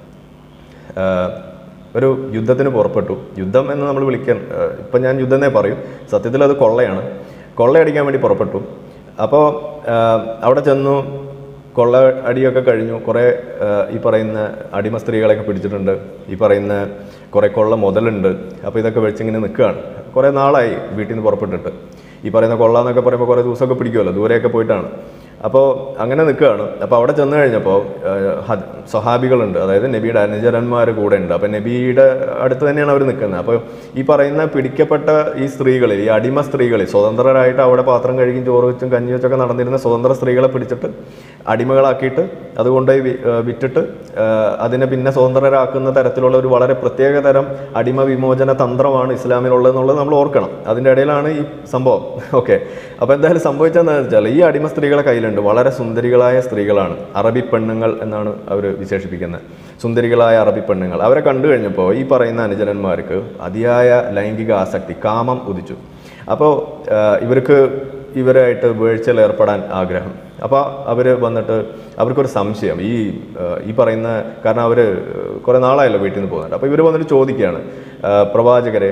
ഒരു യുദ്ധത്തിന് പുറപ്പെട്ടു. യുദ്ധം എന്ന് നമ്മൾ വിളിക്കാൻ ഇപ്പം ഞാൻ യുദ്ധം എന്നേ പറയും, സത്യത്തിൽ അത് കൊള്ളയാണ്. കൊള്ളയടിക്കാൻ വേണ്ടി പുറപ്പെട്ടു. അപ്പോൾ അവിടെ ചെന്നു, കൊള്ള അടിയൊക്കെ കഴിഞ്ഞു. കുറേ ഈ പറയുന്ന അടിമ സ്ത്രീകളെയൊക്കെ പിടിച്ചിട്ടുണ്ട്. ഈ പറയുന്ന കുറേ കൊള്ള മുതലുണ്ട്. അപ്പോൾ ഇതൊക്കെ വെച്ചിങ്ങനെ നിൽക്കുകയാണ്. കുറേ നാളായി വീട്ടിൽ നിന്ന് പുറപ്പെട്ടിട്ട്. ഈ പറയുന്ന കൊള്ള എന്നൊക്കെ പറയുമ്പോൾ കുറേ ദിവസമൊക്കെ പിടിക്കുമല്ലോ, ദൂരെയൊക്കെ പോയിട്ടാണ്. അപ്പോൾ അങ്ങനെ നിൽക്കുകയാണ്. അപ്പോൾ അവിടെ ചെന്ന് കഴിഞ്ഞപ്പോൾ സ്വഹാബികളുണ്ട്, അതായത് നബിയുടെ അനുചരന്മാർ കൂടെ ഉണ്ട്. അപ്പോൾ നബിയുടെ അടുത്ത് തന്നെയാണ് അവർ നിൽക്കുന്നത്. അപ്പോൾ ഈ പറയുന്ന പിടിക്കപ്പെട്ട ഈ സ്ത്രീകളിൽ, ഈ അടിമ സ്ത്രീകളിൽ, സ്വതന്ത്രരായിട്ട് അവിടെ പാത്രം കഴുകിയും ചോറ് വെച്ചും കഞ്ഞി വെച്ചൊക്കെ നടന്നിരുന്ന സ്വതന്ത്ര സ്ത്രീകളെ പിടിച്ചിട്ട് അടിമകളാക്കിയിട്ട് അതുകൊണ്ട് വിറ്റിട്ട് അതിനെ പിന്നെ സ്വതന്ത്രരാക്കുന്ന തരത്തിലുള്ള ഒരു വളരെ പ്രത്യേക തരം അടിമ വിമോചന തന്ത്രമാണ് ഇസ്ലാമിലുള്ളതെന്നുള്ളത് നമ്മൾ ഓർക്കണം. അതിൻ്റെ ഇടയിലാണ് ഈ സംഭവം. ഓക്കെ, അപ്പോൾ എന്തായാലും സംഭവിച്ചതെന്ന് വെച്ചാൽ ഈ അടിമ സ്ത്രീകളെ കയ്യിലുണ്ട് വളരെ സുന്ദരികളായ സ്ത്രീകളാണ്, അറബി പെണ്ണുങ്ങൾ എന്നാണ് അവർ വിശേഷിപ്പിക്കുന്നത്. സുന്ദരികളായ അറബി പെണ്ണുങ്ങൾ. അവരെ കണ്ടു കഴിഞ്ഞപ്പോൾ ഈ പറയുന്ന അനുചരന്മാർക്ക് അതിയായ ലൈംഗിക ആസക്തി, കാമം ഉദിച്ചു. അപ്പോൾ ഇവർക്ക് ഇവരായിട്ട് വീഴ്ചയിൽ ഏർപ്പെടാൻ ആഗ്രഹം. അപ്പോൾ അവർ വന്നിട്ട് അവർക്കൊരു സംശയം, ഈ ഈ പറയുന്ന, കാരണം അവർ കുറേ നാളായല്ലോ വീട്ടിൽ നിന്ന് പോകുന്നുണ്ട്. അപ്പോൾ ഇവർ വന്നിട്ട് ചോദിക്കുകയാണ്, പ്രവാചകരെ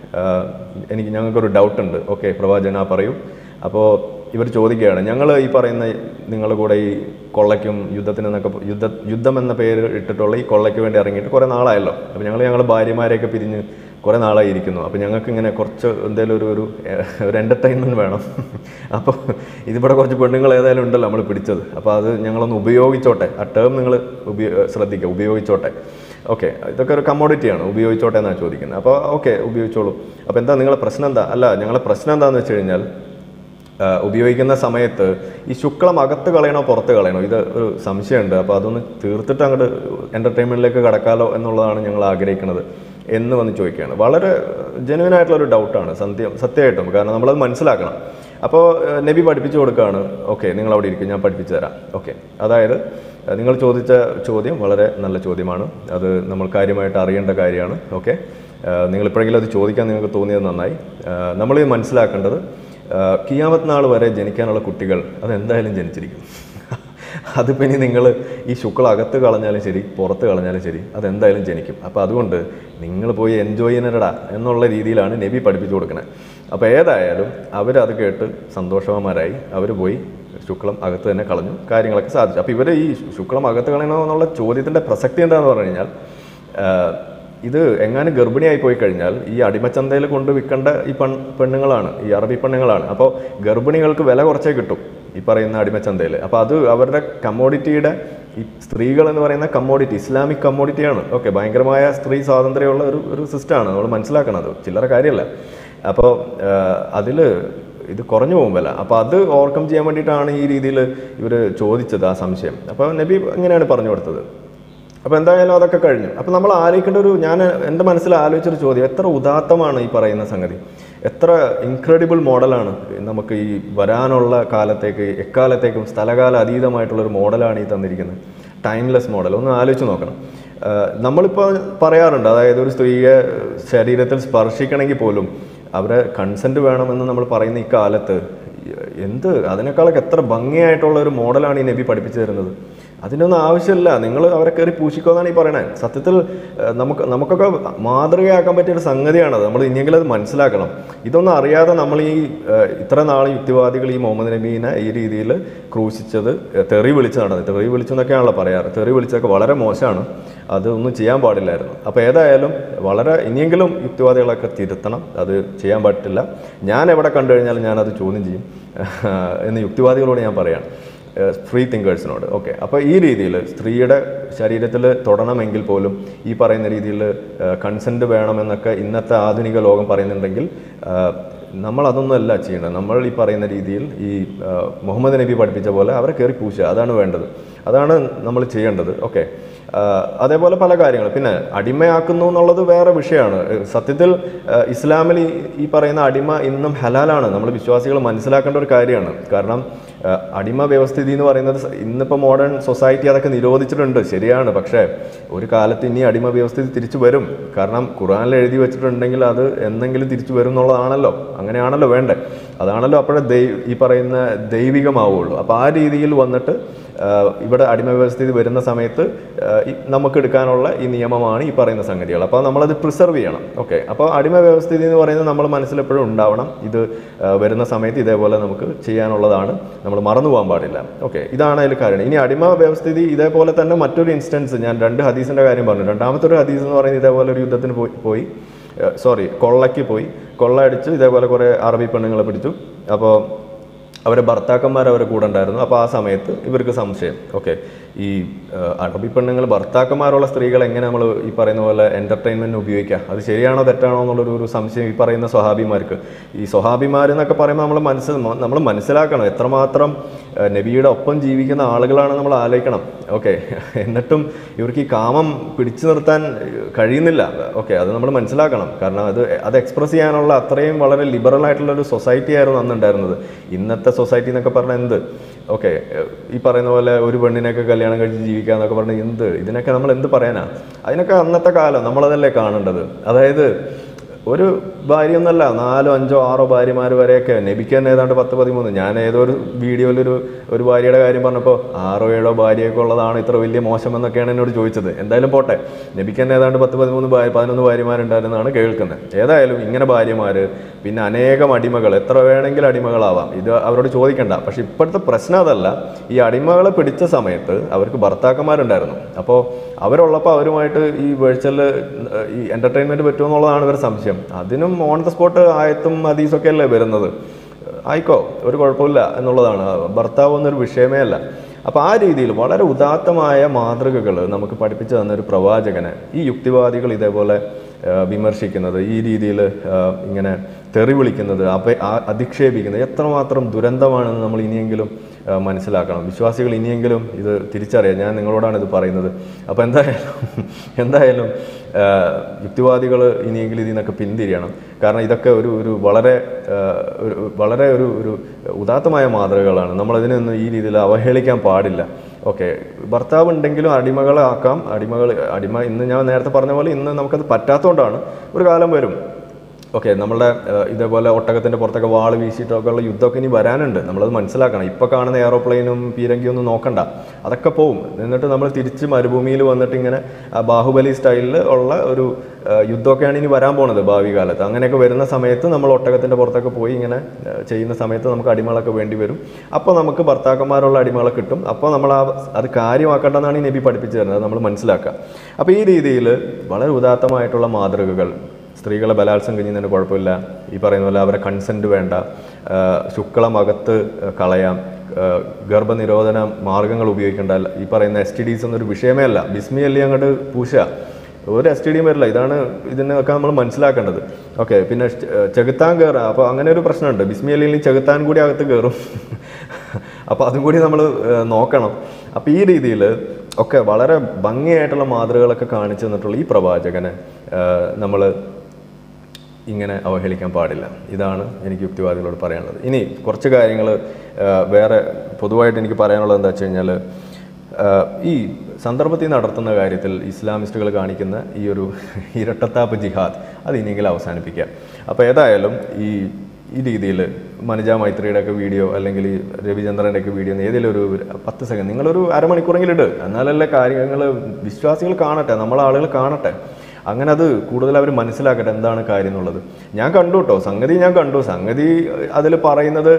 എനിക്ക് ഞങ്ങൾക്കൊരു ഡൗട്ടുണ്ട്. ഓക്കെ പ്രവാചകൻ, ആ പറയൂ. അപ്പോൾ ഇവർ ചോദിക്കുകയാണ്, ഞങ്ങൾ ഈ പറയുന്ന നിങ്ങളുടെ കൂടെ ഈ കൊള്ളയ്ക്കും യുദ്ധത്തിനെന്നൊക്കെ യുദ്ധ യുദ്ധം എന്ന പേര് ഇട്ടിട്ടുള്ള ഈ കൊള്ളയ്ക്ക് വേണ്ടി ഇറങ്ങിയിട്ട് കുറേ നാളായല്ലോ. അപ്പോൾ ഞങ്ങൾ ഞങ്ങളുടെ ഭാര്യമാരെയൊക്കെ പിരിഞ്ഞ് കുറേ നാളായി ഇരിക്കുന്നു. അപ്പോൾ ഞങ്ങൾക്ക് ഇങ്ങനെ കുറച്ച് എന്തെങ്കിലും ഒരു ഒരു ഒരു എൻ്റർടൈൻമെൻറ്റ് വേണം. അപ്പോൾ ഇതിവിടെ കുറച്ച് പെണ്ണുങ്ങൾ ഏതായാലും ഉണ്ടല്ലോ നമ്മൾ പിടിച്ചത്. അപ്പോൾ അത് ഞങ്ങളൊന്ന് ഉപയോഗിച്ചോട്ടെ. ആ ടേം നിങ്ങൾ ഉപയോ ശ്രദ്ധിക്കുക, ഉപയോഗിച്ചോട്ടെ. ഓക്കെ, ഇതൊക്കെ ഒരു കമ്മോഡിറ്റിയാണ്, ഉപയോഗിച്ചോട്ടെ എന്നാണ് ചോദിക്കുന്നത്. അപ്പോൾ ഓക്കെ ഉപയോഗിച്ചോളൂ. അപ്പോൾ എന്താ നിങ്ങളുടെ പ്രശ്നം എന്താ? അല്ല, ഞങ്ങളുടെ പ്രശ്നം എന്താണെന്ന് വെച്ച് കഴിഞ്ഞാൽ ഉപയോഗിക്കുന്ന സമയത്ത് ഈ ശുക്ലം അകത്ത് കളയണോ പുറത്ത് കളയണോ, ഇത് ഒരു സംശയമുണ്ട്. അപ്പോൾ അതൊന്ന് തീർത്തിട്ട് അങ്ങോട്ട് എൻ്റർടൈൻമെൻറ്റിലേക്ക് കടക്കാലോ എന്നുള്ളതാണ് ഞങ്ങൾ ആഗ്രഹിക്കുന്നത്. എന്ന് വന്ന് ചോദിക്കുകയാണ്. വളരെ ജെന്യുവനായിട്ടുള്ളൊരു ഡൗട്ടാണ് സത്യം സത്യമായിട്ടും. കാരണം നമ്മളത് മനസ്സിലാക്കണം. അപ്പോൾ നബി പഠിപ്പിച്ചു കൊടുക്കുകയാണ്, ഓക്കെ നിങ്ങൾ അവിടെ ഇരിക്കും, ഞാൻ പഠിപ്പിച്ചു തരാം. ഓക്കെ, അതായത് നിങ്ങൾ ചോദിച്ച ചോദ്യം വളരെ നല്ല ചോദ്യമാണ്, അത് നമ്മൾ കാര്യമായിട്ട് അറിയേണ്ട കാര്യമാണ്. ഓക്കെ, നിങ്ങളിപ്പോഴെങ്കിലും അത് ചോദിക്കാൻ നിങ്ങൾക്ക് തോന്നിയത് നന്നായി. നമ്മൾ മനസ്സിലാക്കേണ്ടത് കിയാമത്ത് നാൾ വരെ ജനിക്കാനുള്ള കുട്ടികൾ അതെന്തായാലും ജനിച്ചിരിക്കും. അതിപ്പോൾ ഇനി നിങ്ങൾ ഈ ശുക്ലം അകത്ത് കളഞ്ഞാലും ശരി പുറത്ത് കളഞ്ഞാലും ശരി അതെന്തായാലും ജനിക്കും. അപ്പോൾ അതുകൊണ്ട് നിങ്ങൾ പോയി എൻജോയ് ചെയ്യണടാ എന്നുള്ള രീതിയിലാണ് നബി പഠിപ്പിച്ചു കൊടുക്കുന്നത്. അപ്പോൾ ഏതായാലും അവരത് കേട്ട് സന്തോഷവാന്മാരായി അവർ പോയി ശുക്ലം അകത്ത് തന്നെ കളഞ്ഞു, കാര്യങ്ങളൊക്കെ സാധിച്ചു. അപ്പോൾ ഇവർ ഈ ശുക്ലം അകത്ത് കളയണോ എന്നുള്ള ചോദ്യത്തിൻ്റെ പ്രസക്തി എന്താണെന്ന് പറഞ്ഞു കഴിഞ്ഞാൽ, ഇത് എങ്ങാനും ഗർഭിണിയായി പോയി കഴിഞ്ഞാൽ ഈ അടിമച്ചന്തയിൽ കൊണ്ട് വിൽക്കേണ്ട ഈ പെൺ പെണ്ണുങ്ങളാണ് ഈ അറബി പെണ്ണുങ്ങളാണ്. അപ്പോൾ ഗർഭിണികൾക്ക് വില കുറച്ചേ കിട്ടും ഈ പറയുന്ന അടിമച്ചന്തയിൽ. അപ്പോൾ അത് അവരുടെ കമ്മോഡിറ്റിയുടെ, ഈ സ്ത്രീകൾ എന്ന് പറയുന്ന കമ്മോഡിറ്റി ഇസ്ലാമിക് കമ്മോഡിറ്റിയാണ്. ഓക്കെ, ഭയങ്കരമായ സ്ത്രീ സ്വാതന്ത്ര്യമുള്ള ഒരു ഒരു സിസ്റ്റമാണ്, നമ്മൾ മനസ്സിലാക്കണം. അത് ചില്ലറ കാര്യമല്ല. അപ്പോൾ അതിൽ ഇത് കുറഞ്ഞു പോകും വില. അപ്പോൾ അത് ഓവർകം ചെയ്യാൻ വേണ്ടിയിട്ടാണ് ഈ രീതിയിൽ ഇവർ ചോദിച്ചത് ആ സംശയം. അപ്പോൾ നബി ഇങ്ങനെയാണ് പറഞ്ഞു കൊടുത്തത്. അപ്പോൾ എന്തായാലും അതൊക്കെ കഴിഞ്ഞു. അപ്പോൾ നമ്മൾ ആലോചിക്കേണ്ട ഒരു, ഞാൻ എൻ്റെ മനസ്സിൽ ആലോചിച്ചൊരു ചോദ്യം, എത്ര ഉദാത്തമാണ് ഈ പറയുന്ന സംഗതി, എത്ര ഇൻക്രെഡിബിൾ മോഡലാണ് നമുക്ക് ഈ വരാനുള്ള കാലത്തേക്ക് എക്കാലത്തേക്കും സ്ഥലകാല അതീതമായിട്ടുള്ളൊരു മോഡലാണ് ഈ തന്നിരിക്കുന്നത്, ടൈംലെസ് മോഡൽ. ഒന്ന് ആലോചിച്ച് നോക്കണം. നമ്മളിപ്പോൾ പറയാറുണ്ട്, അതായത് ഒരു സ്ത്രീയെ ശരീരത്തിൽ സ്പർശിക്കണമെങ്കിൽ പോലും അവരെ കൺസെൻറ്റ് വേണമെന്ന് നമ്മൾ പറയുന്ന ഈ കാലത്ത് എന്ത് അതിനേക്കാളൊക്കെ എത്ര ഭംഗിയായിട്ടുള്ള ഒരു മോഡലാണ് ഈ നബി പഠിപ്പിച്ചു തരുന്നത്. അതിനൊന്നും ആവശ്യമില്ല, നിങ്ങൾ അവരെ കയറി പൂശിക്കോന്നാണ് ഈ പറയണത്. സത്യത്തിൽ നമുക്ക് നമുക്കൊക്കെ മാതൃകയാക്കാൻ പറ്റിയൊരു സംഗതിയാണത്. നമ്മൾ ഇനിയെങ്കിലും അത് മനസ്സിലാക്കണം. ഇതൊന്നും അറിയാതെ നമ്മൾ ഈ ഇത്ര നാൾ യുക്തിവാദികൾ ഈ മുഹമ്മദ് നബീനെ ഈ രീതിയിൽ ക്രൂശിച്ചത്, തെറി വിളിച്ചതാണ്. തെറി വിളിച്ചെന്നൊക്കെയാണല്ലോ പറയാറ്. തെറി വിളിച്ചതൊക്കെ വളരെ മോശമാണ്, അതൊന്നും ചെയ്യാൻ പാടില്ലായിരുന്നു. അപ്പോൾ ഏതായാലും വളരെ ഇനിയെങ്കിലും യുക്തിവാദികളൊക്കെ തിരുത്തണം, അത് ചെയ്യാൻ പറ്റില്ല. ഞാൻ എവിടെ കണ്ടു കഴിഞ്ഞാലും ഞാനത് ചോദ്യം ചെയ്യും എന്ന് യുക്തിവാദികളോട് ഞാൻ പറയാം, ഫ്രീ തിങ്കേഴ്സിനോട്. ഓക്കെ, അപ്പോൾ ഈ രീതിയിൽ സ്ത്രീയുടെ ശരീരത്തിൽ തൊടണമെങ്കിൽ പോലും ഈ പറയുന്ന രീതിയിൽ കൺസെൻറ്റ് വേണമെന്നൊക്കെ ഇന്നത്തെ ആധുനിക ലോകം പറയുന്നുണ്ടെങ്കിൽ നമ്മളതൊന്നുമല്ല ചെയ്യേണ്ടത്. നമ്മൾ ഈ പറയുന്ന രീതിയിൽ ഈ മുഹമ്മദ് നബി പഠിപ്പിച്ച പോലെ അവരെ കയറി പൂശുക, അതാണ് വേണ്ടത്, അതാണ് നമ്മൾ ചെയ്യേണ്ടത്. ഓക്കെ, അതേപോലെ പല കാര്യങ്ങൾ. പിന്നെ അടിമയാക്കുന്നു എന്നുള്ളത് വേറെ വിഷയമാണ്. സത്യത്തിൽ ഇസ്ലാമിൽ ഈ പറയുന്ന അടിമ ഇന്നും ഹലാലാണ്, നമ്മൾ വിശ്വാസികൾ മനസ്സിലാക്കേണ്ട ഒരു കാര്യമാണ്. കാരണം അടിമ വ്യവസ്ഥിതി എന്ന് പറയുന്നത് ഇന്നിപ്പോൾ മോഡേൺ സൊസൈറ്റി അതൊക്കെ നിരോധിച്ചിട്ടുണ്ട്, ശരിയാണ്. പക്ഷേ ഒരു കാലത്ത് ഇനി അടിമ വ്യവസ്ഥിതി തിരിച്ചു വരും. കാരണം ഖുർആനിൽ എഴുതി വെച്ചിട്ടുണ്ടെങ്കിൽ അത് എന്തെങ്കിലും തിരിച്ചു വരും എന്നുള്ളതാണല്ലോ, അങ്ങനെയാണല്ലോ വേണ്ടത്. അതാണല്ലോ അപ്പോഴേ ദൈ ഈ പറയുന്ന ദൈവികമാവുള്ളൂ. അപ്പോൾ ആ രീതിയിൽ വന്നിട്ട് ഇവിടെ അടിമ വ്യവസ്ഥിതി വരുന്ന സമയത്ത് നമുക്ക് എടുക്കാനുള്ള ഈ നിയമമാണ് ഈ പറയുന്ന സംഗതികൾ. അപ്പോൾ നമ്മളത് പ്രിസർവ് ചെയ്യണം. ഓക്കെ, അപ്പോൾ അടിമ വ്യവസ്ഥിതി എന്ന് പറയുന്നത് നമ്മൾ മനസ്സിലെപ്പോഴും ഉണ്ടാവണം. ഇത് വരുന്ന സമയത്ത് ഇതേപോലെ നമുക്ക് ചെയ്യാനുള്ളതാണ്, നമ്മൾ മറന്നു പോകാൻ പാടില്ല. ഓക്കെ, ഇതാണ് അതിൽ കാര്യം. ഇനി അടിമ വ്യവസ്ഥിതി ഇതേപോലെ തന്നെ മറ്റൊരു ഇൻസ്റ്റൻസ്, ഞാൻ രണ്ട് ഹദീസിൻ്റെ കാര്യം പറഞ്ഞു. രണ്ടാമത്തെ ഒരു ഹദീസ് എന്ന് പറയുന്നത് ഇതേപോലെ ഒരു യുദ്ധത്തിന് പോയി പോയി സോറി കൊള്ളയ്ക്ക് പോയി കൊള്ള അടിച്ച് ഇതേപോലെ കുറേ അറബി പെണ്ണുങ്ങളെ പിടിച്ചു. അപ്പോൾ അവരെ ഭർത്താക്കന്മാർ അവരെ കൂടെ ഉണ്ടായിരുന്നു. അപ്പോൾ ആ സമയത്ത് ഇവർക്ക് സംശയം, ഓക്കെ, ഈ അറബി പെണ്ണുങ്ങൾ ഭർത്താക്കന്മാരുള്ള സ്ത്രീകൾ എങ്ങനെ നമ്മൾ ഈ പറയുന്ന പോലെ എൻ്റർടൈൻമെൻറ്റിന് ഉപയോഗിക്കുക, അത് ശരിയാണോ തെറ്റാണോ എന്നുള്ളൊരു ഒരു സംശയം ഈ പറയുന്ന സ്വഹാബിമാർക്ക്. ഈ സ്വഹാബിമാരെന്നൊക്കെ പറയുമ്പോൾ നമ്മൾ മനസ്സിൽ നമ്മൾ മനസ്സിലാക്കണം എത്രമാത്രം നബിയുടെ ഒപ്പം ജീവിക്കുന്ന ആളുകളാണ് നമ്മൾ ആലോചിക്കണം. ഓക്കെ, എന്നിട്ടും ഇവർക്ക് ഈ കാമം പിടിച്ചു നിർത്താൻ കഴിയുന്നില്ല. ഓക്കെ, അത് നമ്മൾ മനസ്സിലാക്കണം. കാരണം അത് അത് എക്സ്പ്രസ് ചെയ്യാനുള്ള അത്രയും വളരെ ലിബറൽ ആയിട്ടുള്ളൊരു സൊസൈറ്റി ആയിരുന്നു അന്നുണ്ടായിരുന്നത്. ഇന്നത്തെ സൊസൈറ്റി എന്നൊക്കെ പറഞ്ഞാൽ എന്ത്, ഓക്കെ, ഈ പറയുന്ന പോലെ ഒരു പെണ്ണിനെയൊക്കെ കല്യാണം കഴിച്ച് ജീവിക്കുക എന്നൊക്കെ പറഞ്ഞാൽ എന്ത്, ഇതിനൊക്കെ നമ്മൾ എന്ത് പറയാനാ? അതിനൊക്കെ അന്നത്തെ കാലം നമ്മളതല്ലേ കാണേണ്ടത്. അതായത് ഒരു ഭാര്യ ഒന്നല്ല, നാലോ അഞ്ചോ ആറോ ഭാര്യമാർ വരെയൊക്കെ. നബിക്ക് തന്നെ ഏതാണ്ട് പത്ത് പതിമൂന്ന്. ഞാൻ ഏതോ ഒരു വീഡിയോയിലൊരു ഒരു ഭാര്യയുടെ കാര്യം പറഞ്ഞപ്പോൾ ആറോ ഏഴോ ഭാര്യയൊക്കെ ഉള്ളതാണ് ഇത്ര വലിയ മോശമെന്നൊക്കെയാണ് എന്നോട് ചോദിച്ചത്. എന്തായാലും പോട്ടെ, നബിക്ക് തന്നെ ഏതാണ്ട് പത്ത് പതിമൂന്ന് ഭാര്യ പതിനൊന്ന് ഭാര്യമാരുണ്ടായിരുന്നാണ് കേൾക്കുന്നത്. ഏതായാലും ഇങ്ങനെ ഭാര്യമാർ, പിന്നെ അനേകം അടിമകൾ, എത്ര വേണമെങ്കിലും അടിമകളാവാം, ഇത് അവരോട് ചോദിക്കണ്ട. പക്ഷെ ഇപ്പോഴത്തെ പ്രശ്നം അതല്ല. ഈ അടിമകളെ പിടിച്ച സമയത്ത് അവർക്ക് ഭർത്താക്കന്മാരുണ്ടായിരുന്നു. അപ്പോൾ അവരുള്ളപ്പോൾ അവരുമായിട്ട് ഈ വെർച്വൽ ഈ എൻ്റർടൈൻമെൻറ്റ് പറ്റുമോ എന്നുള്ളതാണ് ഇവരുടെ സംശയം. അതിനും ഓൺ ദ സ്പോട്ട് ആയത്തും ഹദീസൊക്കെ അല്ലേ വരുന്നത്. ആയിക്കോ, ഒരു കുഴപ്പമില്ല എന്നുള്ളതാണ്. ഭർത്താവ് എന്നൊരു വിഷയമേ അല്ല. അപ്പോൾ ആ രീതിയിൽ വളരെ ഉദാത്തമായ മാതൃകകൾ നമുക്ക് പഠിപ്പിച്ചു തന്നൊരു പ്രവാചകനെ ഈ യുക്തിവാദികൾ ഇതേപോലെ വിമർശിക്കുന്നത്, ഈ രീതിയിൽ ഇങ്ങനെ തെറി വിളിക്കുന്നത്, അപ അധിക്ഷേപിക്കുന്നത് എത്രമാത്രം ദുരന്തമാണെന്ന് നമ്മൾ ഇനിയെങ്കിലും മനസ്സിലാക്കണം. വിശ്വാസികൾ ഇനിയെങ്കിലും ഇത് തിരിച്ചറിയാം. ഞാൻ നിങ്ങളോടാണ് ഇത് പറയുന്നത്. അപ്പോൾ എന്തായാലും എന്തായാലും യുക്തിവാദികൾ ഇനിയെങ്കിലും ഇതിൽ നിന്നൊക്കെ പിന്തിരിയണം. കാരണം ഇതൊക്കെ ഒരു ഒരു വളരെ ഒരു വളരെ ഒരു ഒരു ഉദാത്തമായ മാതൃകകളാണ്. നമ്മളതിനൊന്നും ഈ രീതിയിൽ അവഹേളിക്കാൻ പാടില്ല. ഓക്കെ, ഭർത്താവ് ഉണ്ടെങ്കിലും അടിമകളെ ആക്കാം. അടിമകൾ അടിമ ഇന്ന് ഞാൻ നേരത്തെ പറഞ്ഞ പോലെ ഇന്ന് നമുക്കത് പറ്റാത്തതുകൊണ്ടാണ്. ഒരു കാലം വരും, ഓക്കെ, നമ്മളുടെ ഇതേപോലെ ഒട്ടകത്തിൻ്റെ പുറത്തൊക്കെ വാൾ വീശിയിട്ടൊക്കെ ഉള്ള യുദ്ധമൊക്കെ ഇനി വരാനുണ്ട്. നമ്മളത് മനസ്സിലാക്കണം. ഇപ്പോൾ കാണുന്ന എയറോപ്ലെയിനും പീരങ്കിയും ഒന്നും നോക്കണ്ട, അതൊക്കെ പോവും. എന്നിട്ട് നമ്മൾ തിരിച്ച് മരുഭൂമിയിൽ വന്നിട്ട് ഇങ്ങനെ ബാഹുബലി സ്റ്റൈലിൽ ഉള്ള ഒരു യുദ്ധമൊക്കെയാണ് ഇനി വരാൻ പോകുന്നത് ഭാവി കാലത്ത്. അങ്ങനെയൊക്കെ വരുന്ന സമയത്ത് നമ്മൾ ഒട്ടകത്തിൻ്റെ പുറത്തൊക്കെ പോയി ഇങ്ങനെ ചെയ്യുന്ന സമയത്ത് നമുക്ക് അടിമകളൊക്കെ വേണ്ടി വരും. അപ്പോൾ നമുക്ക് ഭർത്താക്കന്മാരുള്ള അടിമകളെ കിട്ടും. അപ്പോൾ നമ്മൾ ആ അത് കാര്യമാക്കേണ്ടതെന്നാണ് ഈ നബി പഠിപ്പിച്ചു തരുന്നത്. നമ്മൾ മനസ്സിലാക്കുക. അപ്പോൾ ഈ രീതിയിൽ വളരെ ഉദാത്തമായിട്ടുള്ള മാതൃകകൾ, സ്ത്രീകളെ ബലാത്സംഗം ചെയ്യുന്നതിന് കുഴപ്പമില്ല, ഈ പറയുന്ന പോലെ അവരെ കൺസെൻറ്റ് വേണ്ട, ശുക്ലം അകത്ത് കളയാം, ഗർഭനിരോധന മാർഗങ്ങൾ ഉപയോഗിക്കേണ്ട, ഈ പറയുന്ന എസ് ടി ഡീസ് എന്നൊരു വിഷയമേ അല്ല. ബിസ്മി അല്ലി അങ്ങോട്ട് പൂശ, ഒരു എസ് ടി ഡിയും വരില്ല. ഇതാണ് ഇതിനൊക്കെ നമ്മൾ മനസ്സിലാക്കേണ്ടത്. ഓക്കെ, പിന്നെ ചെകുത്താൻ കയറുക, അപ്പോൾ അങ്ങനെ ഒരു പ്രശ്നമുണ്ട്. ബിസ്മി അല്ലിയിൽ ചെകുത്താൻ കൂടി അകത്ത് കയറും. അപ്പോൾ അതും കൂടി നമ്മൾ നോക്കണം. അപ്പോൾ ഈ രീതിയിൽ ഒക്കെ വളരെ ഭംഗിയായിട്ടുള്ള മാതൃകകളൊക്കെ കാണിച്ചു തന്നിട്ടുള്ള ഈ പ്രവാചകനെ നമ്മൾ ഇങ്ങനെ അവഹേളിക്കാൻ പാടില്ല. ഇതാണ് എനിക്ക് യുക്തിവാദികളോട് പറയാനുള്ളത്. ഇനി കുറച്ച് കാര്യങ്ങൾ വേറെ പൊതുവായിട്ട് എനിക്ക് പറയാനുള്ളത് എന്താ വെച്ച് കഴിഞ്ഞാൽ, ഈ സന്ദർഭത്തിൽ നടത്തുന്ന കാര്യത്തിൽ ഇസ്ലാമിസ്റ്റുകൾ കാണിക്കുന്ന ഈ ഒരു ഇരട്ടത്താപ്പ് ജിഹാദ് അത് ഇനിയെങ്കിലും അവസാനിപ്പിക്കുക. അപ്പോൾ ഏതായാലും ഈ ഈ രീതിയിൽ മനുജ മൈത്രിയുടെയൊക്കെ വീഡിയോ അല്ലെങ്കിൽ ഈ രവിചന്ദ്രൻ്റെയൊക്കെ വീഡിയോ ഏതെങ്കിലും ഒരു പത്ത് സെക്കൻഡ് നിങ്ങളൊരു അരമണിക്കൂറെങ്കിലും ഇട്. എന്നാലല്ലേ കാര്യങ്ങൾ വിശ്വാസികൾ കാണട്ടെ, നമ്മളെ ആളുകൾ കാണട്ടെ. അങ്ങനെ അത് കൂടുതൽ അവർ മനസ്സിലാക്കട്ടെ എന്താണ് കാര്യം എന്നുള്ളത്. ഞാൻ കണ്ടു കേട്ടോ, സംഗതി ഞാൻ കണ്ടു. സംഗതി അതിൽ പറയുന്നത്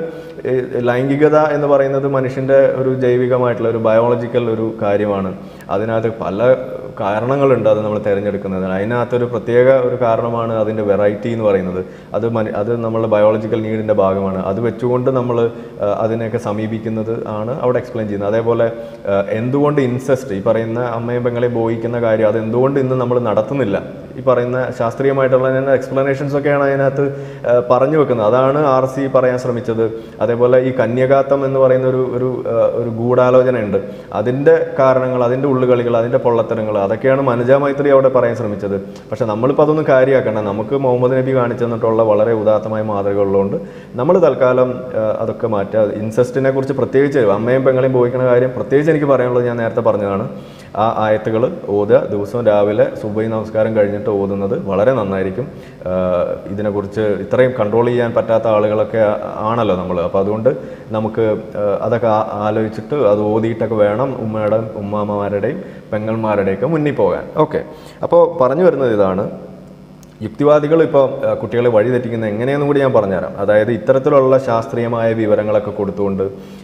ലൈംഗികത എന്ന് പറയുന്നത് മനുഷ്യൻ്റെ ഒരു ജൈവികമായിട്ടുള്ള ഒരു ബയോളജിക്കൽ ഒരു കാര്യമാണ്. അതിനകത്ത് പല കാരണങ്ങളുണ്ട് അത് നമ്മൾ തിരഞ്ഞെടുക്കുന്നത്. അതിനകത്തൊരു പ്രത്യേക ഒരു കാരണമാണ് അതിൻ്റെ വെറൈറ്റി എന്ന് പറയുന്നത്. അത് മന അത് നമ്മളുടെ ബയോളജിക്കൽ നീഡിൻ്റെ ഭാഗമാണ്. അത് വെച്ചുകൊണ്ട് നമ്മൾ അതിനെയൊക്കെ സമീപിക്കുന്നത് ആണ് അവിടെ എക്സ്പ്ലെയിൻ ചെയ്യുന്നത്. അതേപോലെ എന്തുകൊണ്ട് ഇൻസെസ്റ്റ്, ഈ പറയുന്ന അമ്മയും പെങ്ങളെ ബോയിക്കുന്ന കാര്യം, അത് എന്തുകൊണ്ട് ഇന്ന് നമ്മൾ നടത്തുന്നില്ല, ഈ പറയുന്ന ശാസ്ത്രീയമായിട്ടുള്ള എക്സ്പ്ലനേഷൻസ് ഒക്കെയാണ് അതിനകത്ത് പറഞ്ഞു വെക്കുന്നത്. അതാണ് ആർ സി പറയാൻ ശ്രമിച്ചത്. അതേപോലെ ഈ കന്യകാത്തം എന്ന് പറയുന്ന ഒരു ഒരു ഒരു ഗൂഢാലോചനയുണ്ട്. അതിൻ്റെ കാരണങ്ങൾ, അതിൻ്റെ ഉള്ളുകളികൾ, അതിൻ്റെ പൊള്ളത്തരങ്ങൾ, അതൊക്കെയാണ് മനുജ മൈത്രി അവിടെ പറയാൻ ശ്രമിച്ചത്. പക്ഷെ നമ്മളിപ്പോൾ അതൊന്നും കാര്യമാക്കണം. നമുക്ക് മുഹമ്മദ് നബി കാണിച്ചു തന്നിട്ടുള്ള വളരെ ഉദാത്തമായ മാതൃകകളുള്ളതുകൊണ്ട് നമ്മൾ തൽക്കാലം അതൊക്കെ മാറ്റുക. ഇൻസെസ്റ്റിനെ കുറിച്ച് പ്രത്യേകിച്ച് അമ്മയും പെങ്ങളെയും പോയിക്കുന്ന കാര്യം പ്രത്യേകിച്ച് എനിക്ക് പറയാനുള്ളത് ഞാൻ നേരത്തെ പറഞ്ഞതാണ്. ആ ആയത്തുകൾ ഓതുക, ദിവസവും രാവിലെ സുബഹി നമസ്കാരം കഴിഞ്ഞിട്ട് ഓതുന്നത് വളരെ നന്നായിരിക്കും. ഇതിനെക്കുറിച്ച് ഇത്രയും കൺട്രോൾ ചെയ്യാൻ പറ്റാത്ത ആളുകളൊക്കെ ആണല്ലോ നമ്മൾ. അപ്പോൾ അതുകൊണ്ട് നമുക്ക് അതൊക്കെ ആലോചിച്ചിട്ട് അത് ഓതിയിട്ടൊക്കെ വേണം ഉമ്മയുടെ ഉമ്മാമ്മമാരുടെയും പെങ്ങന്മാരുടെയൊക്കെ മുന്നിൽ പോകാൻ. ഓക്കെ, അപ്പോൾ പറഞ്ഞു വരുന്നത് ഇതാണ്. യുക്തിവാദികൾ ഇപ്പോൾ കുട്ടികളെ വഴിതെറ്റിക്കുന്നത് എങ്ങനെയെന്നും കൂടി ഞാൻ പറഞ്ഞുതരാം. അതായത് ഇത്തരത്തിലുള്ള ശാസ്ത്രീയമായ വിവരങ്ങളൊക്കെ കൊടുത്തുകൊണ്ട്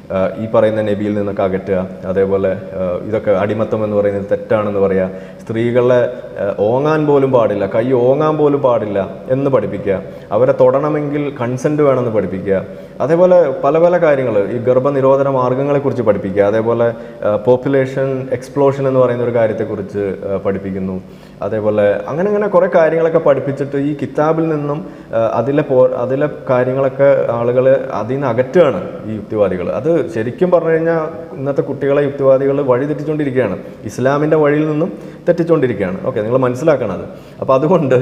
ഈ പറയുന്ന നബിയിൽ നിന്നൊക്കെ അകറ്റുക. അതേപോലെ ഇതൊക്കെ അടിമത്തം എന്ന് പറയുന്നത് തെറ്റാണെന്ന് പറയുക. സ്ത്രീകളെ ഓങ്ങാൻ പോലും പാടില്ല, കൈ ഓങ്ങാൻ പോലും പാടില്ല എന്ന് പഠിപ്പിക്കുക. അവരെ തൊടണമെങ്കിൽ കൺസെൻറ്റ് വേണമെന്ന് പഠിപ്പിക്കുക. അതേപോലെ പല പല കാര്യങ്ങൾ, ഈ ഗർഭനിരോധന മാർഗങ്ങളെക്കുറിച്ച് പഠിപ്പിക്കുക. അതേപോലെ പോപ്പുലേഷൻ എക്സ്പ്ലോഷൻ എന്ന് പറയുന്ന ഒരു കാര്യത്തെക്കുറിച്ച് പഠിപ്പിക്കുന്നു. അതേപോലെ അങ്ങനെ അങ്ങനെ കുറേ കാര്യങ്ങളൊക്കെ പഠിപ്പിച്ചിട്ട് ഈ കിതാബിൽ നിന്നും അതിലെ പോ അതിലെ കാര്യങ്ങളൊക്കെ ആളുകൾ അതിൽ നിന്ന് അകറ്റുകയാണ് ഈ യുക്തിവാദികൾ. അത് ശരിക്കും പറഞ്ഞു കഴിഞ്ഞാൽ ഇന്നത്തെ കുട്ടികളെ യുക്തിവാദികൾ വഴി തെറ്റിച്ചുകൊണ്ടിരിക്കുകയാണ്, ഇസ്ലാമിൻ്റെ വഴിയിൽ നിന്നും തെറ്റിച്ചുകൊണ്ടിരിക്കുകയാണ്. ഓക്കെ, നിങ്ങൾ മനസ്സിലാക്കണം അത്. അപ്പോൾ അതുകൊണ്ട്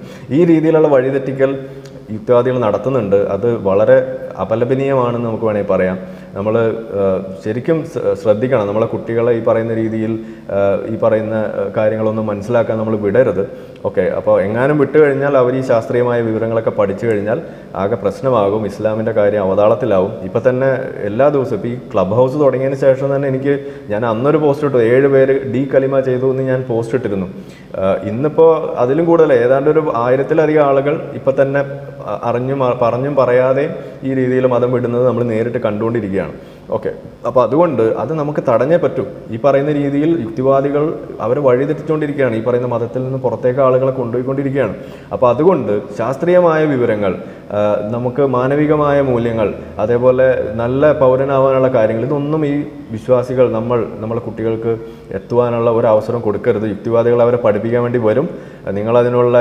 ഈ രീതിയിലുള്ള വഴിതെറ്റിക്കൽ യുക്തിവാദികൾ നടത്തുന്നുണ്ട്. അത് വളരെ അപലപനീയമാണെന്ന് നമുക്ക് വേണമെങ്കിൽ പറയാം. നമ്മൾ ശരിക്കും ശ്രദ്ധിക്കണം. നമ്മളെ കുട്ടികളെ ഈ പറയുന്ന രീതിയിൽ ഈ പറയുന്ന കാര്യങ്ങളൊന്നും മനസ്സിലാക്കാൻ നമ്മൾ വിടരുത്. ഓക്കെ, അപ്പോൾ എങ്ങാനും വിട്ടു കഴിഞ്ഞാൽ അവർ ഈ ശാസ്ത്രീയമായ വിവരങ്ങളൊക്കെ പഠിച്ചു കഴിഞ്ഞാൽ ആകെ പ്രശ്നമാകും, ഇസ്ലാമിൻ്റെ കാര്യം അവതാളത്തിലാവും. ഇപ്പം തന്നെ എല്ലാ ദിവസവും ഇപ്പോൾ ഈ ക്ലബ് ഹൗസ് തുടങ്ങിയതിന് ശേഷം തന്നെ എനിക്ക് ഞാൻ അന്നൊരു പോസ്റ്റ് ഇട്ടു, ഏഴ് പേര് ഡി കലിമ ചെയ്തു എന്ന് ഞാൻ പോസ്റ്റ് ഇട്ടിരുന്നു. ഇന്നിപ്പോൾ അതിലും കൂടുതൽ ഏതാണ്ട് ഒരു ആയിരത്തിലധികം ആളുകൾ ഇപ്പം തന്നെ അറിഞ്ഞും പറഞ്ഞും പറയാതെയും ഈ രീതിയിൽ മതം വിടുന്നത് നമ്മൾ നേരിട്ട് കണ്ടുകൊണ്ടിരിക്കുകയാണ്. ഓക്കെ. അപ്പോൾ അതുകൊണ്ട് അത് നമുക്ക് തടഞ്ഞേ പറ്റൂ. ഈ പറയുന്ന രീതിയിൽ യുക്തിവാദികൾ അവരെ വഴിതെറ്റിച്ചുകൊണ്ടിരിക്കുകയാണ്, ഈ പറയുന്ന മതത്തിൽ നിന്ന് പുറത്തേക്ക് ആളുകളെ കൊണ്ടുപോയിക്കൊണ്ടിരിക്കുകയാണ്. അപ്പോൾ അതുകൊണ്ട് ശാസ്ത്രീയമായ വിവരങ്ങൾ, നമുക്ക് മാനവികമായ മൂല്യങ്ങൾ, അതേപോലെ നല്ല പൗരനാവാനുള്ള കാര്യങ്ങൾ, ഇതൊന്നും ഈ വിശ്വാസികൾ നമ്മൾ നമ്മളെ കുട്ടികൾക്ക് എത്തുവാനുള്ള ഒരു അവസരം കൊടുക്കരുത്. യുക്തിവാദികൾ അവരെ പഠിപ്പിക്കാൻ വേണ്ടി വരും. നിങ്ങളതിനുള്ള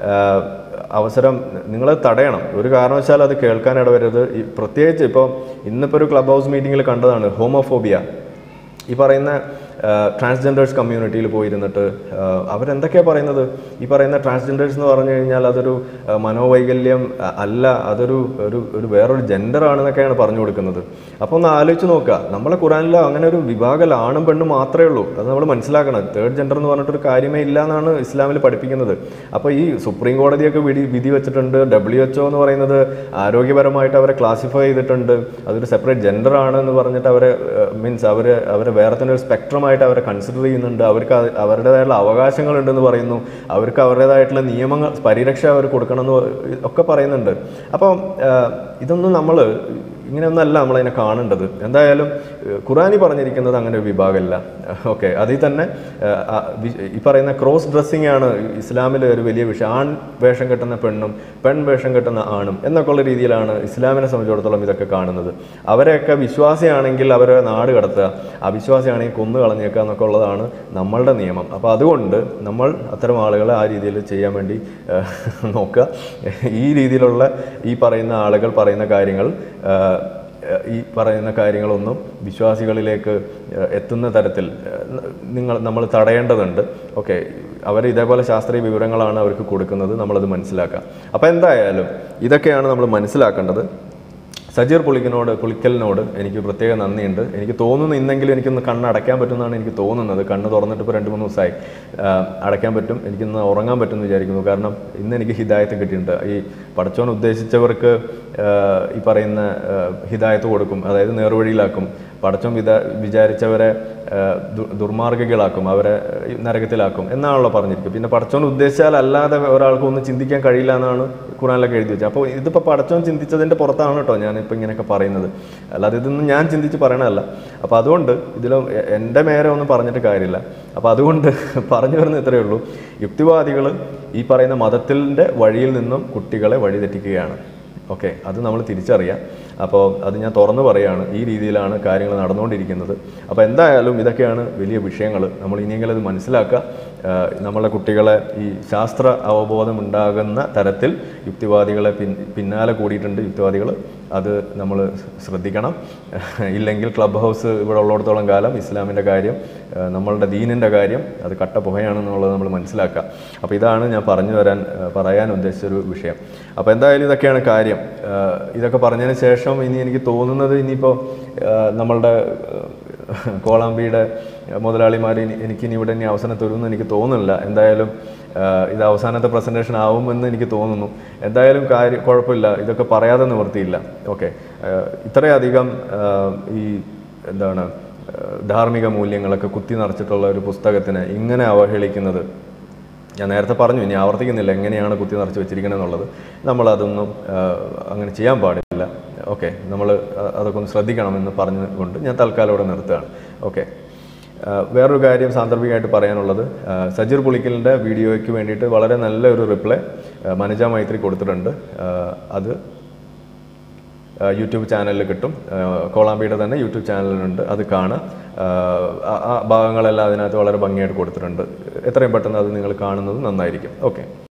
അവസരം നിങ്ങൾ തടയണം. ഒരു കാരണവശാലും അത് കേൾക്കാൻ ഇടവരരുത്. ഈ പ്രത്യേകിച്ച് ഇപ്പോൾ ഇന്നിപ്പോൾ ഒരു ക്ലബ് ഹൗസ് മീറ്റിങ്ങിൽ കണ്ടതാണ് ഹോമോഫോബിയ. ഈ പറയുന്ന ട്രാൻസ്ജെൻഡേഴ്സ് കമ്മ്യൂണിറ്റിയിൽ പോയിരുന്നിട്ട് അവരെന്തൊക്കെയാണ് പറയുന്നത്? ഈ പറയുന്ന ട്രാൻസ്ജെൻഡേഴ്സ് എന്ന് പറഞ്ഞു കഴിഞ്ഞാൽ അതൊരു മനോവൈകല്യം അല്ല, അതൊരു ഒരു ഒരു വേറൊരു ജെൻഡറാണെന്നൊക്കെയാണ് പറഞ്ഞു കൊടുക്കുന്നത്. അപ്പോൾ ഒന്ന് ആലോചിച്ച് നോക്കുക, നമ്മളെ ഖുറാനിൽ അങ്ങനെ ഒരു വിഭാഗം ആണും പെണ്ണും മാത്രമേ ഉള്ളൂ. അത് നമ്മൾ മനസ്സിലാക്കണം. തേർഡ് ജെൻഡർ എന്ന് പറഞ്ഞിട്ടൊരു കാര്യമേ ഇല്ല എന്നാണ് ഇസ്ലാമിൽ പഠിപ്പിക്കുന്നത്. അപ്പോൾ ഈ സുപ്രീം കോടതിയൊക്കെ വിധി വിധി വെച്ചിട്ടുണ്ട്. ഡബ്ല്യു എച്ച് ഒ എന്ന് പറയുന്നത് ആരോഗ്യപരമായിട്ട് അവരെ ക്ലാസിഫൈ ചെയ്തിട്ടുണ്ട്. അതൊരു സെപ്പറേറ്റ് ജെൻഡർ ആണ് എന്ന് പറഞ്ഞിട്ട് അവരെ മീൻസ് അവർ അവരെ വേറെ തന്നെ ഒരു സ്പെക്ട്രമായിട്ട് അവരെ കൺസിഡർ ചെയ്യുന്നുണ്ട്. അവർക്ക് അവരുടേതായിട്ടുള്ള അവകാശങ്ങളുണ്ടെന്ന് പറയുന്നു. അവർക്ക് അവരുടേതായിട്ടുള്ള നിയമങ്ങൾ പരിരക്ഷ അവർ കൊടുക്കണമെന്ന് ഒക്കെ പറയുന്നുണ്ട്. അപ്പം ഇതൊന്നും നമ്മൾ ഇങ്ങനെയൊന്നല്ല നമ്മളതിനെ കാണേണ്ടത്. എന്തായാലും ഖുറാനി പറഞ്ഞിരിക്കുന്നത് അങ്ങനെ ഒരു വിഭാഗമല്ല. ഓക്കെ. അതിൽ തന്നെ ഈ പറയുന്ന ക്രോസ് ഡ്രസ്സിങ് ആണ് ഇസ്ലാമിലെ ഒരു വലിയ വിഷയം. ആൺ വേഷം കെട്ടുന്ന പെണ്ണും പെൺ വേഷം കെട്ടുന്ന ആണും എന്നൊക്കെയുള്ള രീതിയിലാണ് ഇസ്ലാമിനെ സംബന്ധിച്ചിടത്തോളം ഇതൊക്കെ കാണുന്നത്. അവരെയൊക്കെ വിശ്വാസിയാണെങ്കിൽ അവരെ നാട് കടത്തുക, അവിശ്വാസിയാണെങ്കിൽ കൊന്നു കളഞ്ഞേക്കുക എന്നൊക്കെ ഉള്ളതാണ് നമ്മളുടെ നിയമം. അപ്പോൾ അതുകൊണ്ട് നമ്മൾ അത്തരം ആളുകളെ ആ രീതിയിൽ ചെയ്യാൻ വേണ്ടി നോക്കുക. ഈ രീതിയിലുള്ള ഈ പറയുന്ന ആളുകൾ പറയുന്ന കാര്യങ്ങൾ ഈ പറയുന്ന കാര്യങ്ങളൊന്നും വിശ്വാസികളിലേക്ക് എത്തുന്ന തരത്തിൽ നിങ്ങൾ നമ്മൾ തടയേണ്ടതുണ്ട്. ഓക്കെ. അവർ ഇതേപോലെ ശാസ്ത്രീയ വിവരങ്ങളാണ് അവർക്ക് കൊടുക്കുന്നത്, നമ്മളത് മനസ്സിലാക്കാം. അപ്പോൾ എന്തായാലും ഇതൊക്കെയാണ് നമ്മൾ മനസ്സിലാക്കേണ്ടത്. സജീർ പുളിക്കനോട് പുളിക്കലിനോട് എനിക്ക് പ്രത്യേക നന്ദിയുണ്ട്. എനിക്ക് തോന്നുന്നു ഇന്നെങ്കിലും എനിക്കൊന്ന് കണ്ണ് അടയ്ക്കാൻ പറ്റുമെന്നാണ് എനിക്ക് തോന്നുന്നത്. കണ്ണ് തുറന്നിട്ട് ഇപ്പോൾ രണ്ട് മൂന്ന് ദിവസമായി. അടയ്ക്കാൻ പറ്റും, എനിക്കിന്ന് ഉറങ്ങാൻ പറ്റുമെന്ന് വിചാരിക്കുന്നു. കാരണം ഇന്ന് എനിക്ക് ഹിദായത്ത് കിട്ടിയിട്ടുണ്ട്. ഈ പടച്ചോൻ ഉദ്ദേശിച്ചവർക്ക് ഈ പറയുന്ന ഹിദായത്ത് കൊടുക്കും, അതായത് നേർവഴിയിലാക്കും. പടച്ചോൻ വിചാ വിചാരിച്ചവരെ ദുർമാർഗികളാക്കും, അവരെ നരകത്തിലാക്കും എന്നാണല്ലോ പറഞ്ഞിരിക്കും. പിന്നെ പടച്ചോൻ ഉദ്ദേശിച്ചാൽ അല്ലാതെ ഒരാൾക്കും ഒന്നും ചിന്തിക്കാൻ കഴിയില്ല എന്നാണ് ഖുറാനിലൊക്കെ എഴുതി വെച്ചത്. അപ്പോൾ ഇതിപ്പോൾ പടച്ചോൻ ചിന്തിച്ചതിൻ്റെ പുറത്താണ് കേട്ടോ ഞാനിപ്പോൾ ഇങ്ങനെയൊക്കെ പറയുന്നത്, അല്ലാതെ ഇതൊന്നും ഞാൻ ചിന്തിച്ച് പറയണതല്ല. അപ്പോൾ അതുകൊണ്ട് ഇതിൽ എൻ്റെ മേരെ ഒന്നും പറഞ്ഞിട്ട് കാര്യമില്ല. അപ്പോൾ അതുകൊണ്ട് പറഞ്ഞു വരുന്നത് ഇത്രയേ ഉള്ളൂ. യുക്തിവാദികൾ ഈ പറയുന്ന മതത്തിൻ്റെ വഴിയിൽ നിന്നും കുട്ടികളെ വഴിതെറ്റിക്കുകയാണ്. ഓക്കെ. അത് നമ്മൾ തിരിച്ചറിയാം. അപ്പോൾ അത് ഞാൻ തുറന്നു പറയുകയാണ്. ഈ രീതിയിലാണ് കാര്യങ്ങൾ നടന്നുകൊണ്ടിരിക്കുന്നത്. അപ്പോൾ എന്തായാലും ഇതൊക്കെയാണ് വലിയ വിഷയങ്ങൾ. നമ്മൾ ഇനിയെങ്കിലും അത് മനസ്സിലാക്കുക. നമ്മളെ കുട്ടികളെ ഈ ശാസ്ത്ര അവബോധം ഉണ്ടാകുന്ന തരത്തിൽ യുക്തിവാദികളെ പിൻ പിന്നാലെ കൂടിയിട്ടുണ്ട് യുക്തിവാദികൾ. അത് നമ്മൾ ശ്രദ്ധിക്കണം. ഇല്ലെങ്കിൽ ക്ലബ് ഹൗസ് ഇവിടെ ഉള്ളിടത്തോളം കാലം ഇസ്ലാമിൻ്റെ കാര്യം, നമ്മളുടെ ദീനിൻ്റെ കാര്യം അത് കട്ട പുകയാണെന്നുള്ളത് നമ്മൾ മനസ്സിലാക്കുക. അപ്പോൾ ഇതാണ് ഞാൻ പറഞ്ഞു വരാൻ പറയാൻ ഉദ്ദേശിച്ചൊരു വിഷയം. അപ്പോൾ എന്തായാലും ഇതൊക്കെയാണ് കാര്യം. ഇതൊക്കെ പറഞ്ഞതിന് ശേഷം ഇനി എനിക്ക് തോന്നുന്നത് ഇനിയിപ്പോൾ നമ്മളുടെ കോളാമ്പിയുടെ മുതലാളിമാർ എനിക്കിനി ഇവിടെ ഇനി അവസരം തരുമെന്ന് എനിക്ക് തോന്നുന്നില്ല. എന്തായാലും ഇത് അവസാനത്തെ പ്രസൻറ്റേഷൻ ആവുമെന്ന് എനിക്ക് തോന്നുന്നു. എന്തായാലും കാര്യം കുഴപ്പമില്ല, ഇതൊക്കെ പറയാതെ നിവൃത്തിയില്ല. ഓക്കെ. ഇത്രയധികം ഈ എന്താണ് ധാർമ്മിക മൂല്യങ്ങളൊക്കെ കുത്തി നിറച്ചിട്ടുള്ള ഒരു പുസ്തകത്തിനെ ഇങ്ങനെ അവഹേളിക്കുന്നത് ഞാൻ നേരത്തെ പറഞ്ഞു, ഇനി ആവർത്തിക്കുന്നില്ല എങ്ങനെയാണ് കുത്തി നിറച്ച് വെച്ചിരിക്കുന്നത് എന്നുള്ളത്. നമ്മളതൊന്നും അങ്ങനെ ചെയ്യാൻ പാടില്ല. ഓക്കെ. നമ്മൾ അതൊക്കെ ഒന്ന് ശ്രദ്ധിക്കണമെന്ന് പറഞ്ഞുകൊണ്ട് ഞാൻ തൽക്കാലം ഇവിടെ നിർത്തുകയാണ്. ഓക്കെ. വേറൊരു കാര്യം സാന്ദർഭികമായിട്ട് പറയാനുള്ളത്, സജീർ പുളിക്കലിൻ്റെ വീഡിയോയ്ക്ക് വേണ്ടിയിട്ട് വളരെ നല്ലൊരു റിപ്ലൈ മനജ മൈത്രി കൊടുത്തിട്ടുണ്ട്. അത് യൂട്യൂബ് ചാനലിൽ കിട്ടും. കോളാമ്പിയുടെ തന്നെ യൂട്യൂബ് ചാനലിലുണ്ട്, അത് കാണുക. ആ ഭാഗങ്ങളെല്ലാം അതിനകത്ത് വളരെ ഭംഗിയായിട്ട് കൊടുത്തിട്ടുണ്ട്. എത്രയും പെട്ടെന്ന് അത് നിങ്ങൾ കാണുന്നത് നന്നായിരിക്കും. ഓക്കെ.